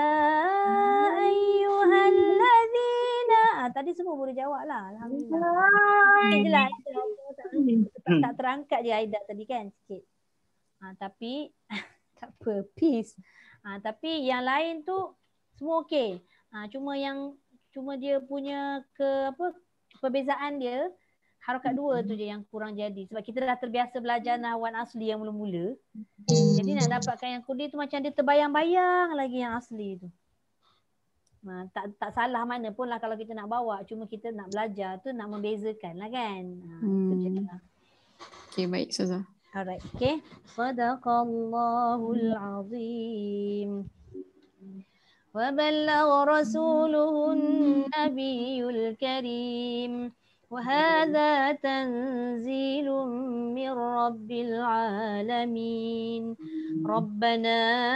ayyuhallazina. Tadi semua boleh jawab lah. Alhamdulillah. Itulah. Tak terangkat je Aidat tadi kan sikit. Tapi tak apa, peace. Tapi yang lain tu semua okey. Cuma dia punya perbezaan dia harakat 2 tu je yang kurang jadi. Sebab kita dah terbiasa belajar Nahwan asli yang mula-mula. Jadi nak dapatkan yang Kurdi tu macam dia terbayang-bayang lagi yang asli tu. Tak salah mana pun lah kalau kita nak bawa. Cuma kita nak belajar tu nak membezakan lah kan. Itu je lah. Okay, baik Ustazah. Alright, okay. Sadaqallahul azim. Wa ballagha rasuluhun nabiyul karim. وهذا تنزيل من رب العالمين ربنا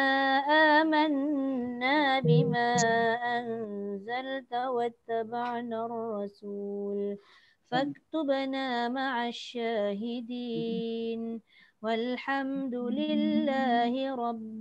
آمنا بما أنزلت واتبعنا الرسول فاكتبنا مع الشاهدين والحمد لله رب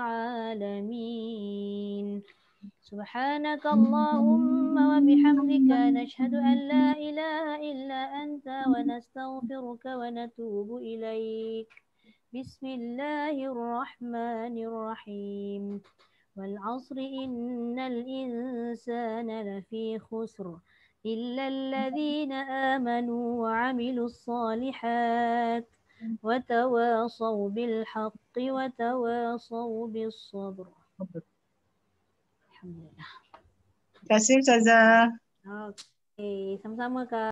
العالمين سبحانك اللهم وبحمدك نشهد أن لا إله إلا أنت ونستغفرك ونتوب إليك بسم الله الرحمن الرحيم والعصر إن الإنسان لفي خسر إلا الذين آمنوا وعملوا الصالحات وتواصوا بالحق وتواصوا بالصبر. Alhamdulillah. Terima kasih Ustazah. Okey, sama-sama Kak.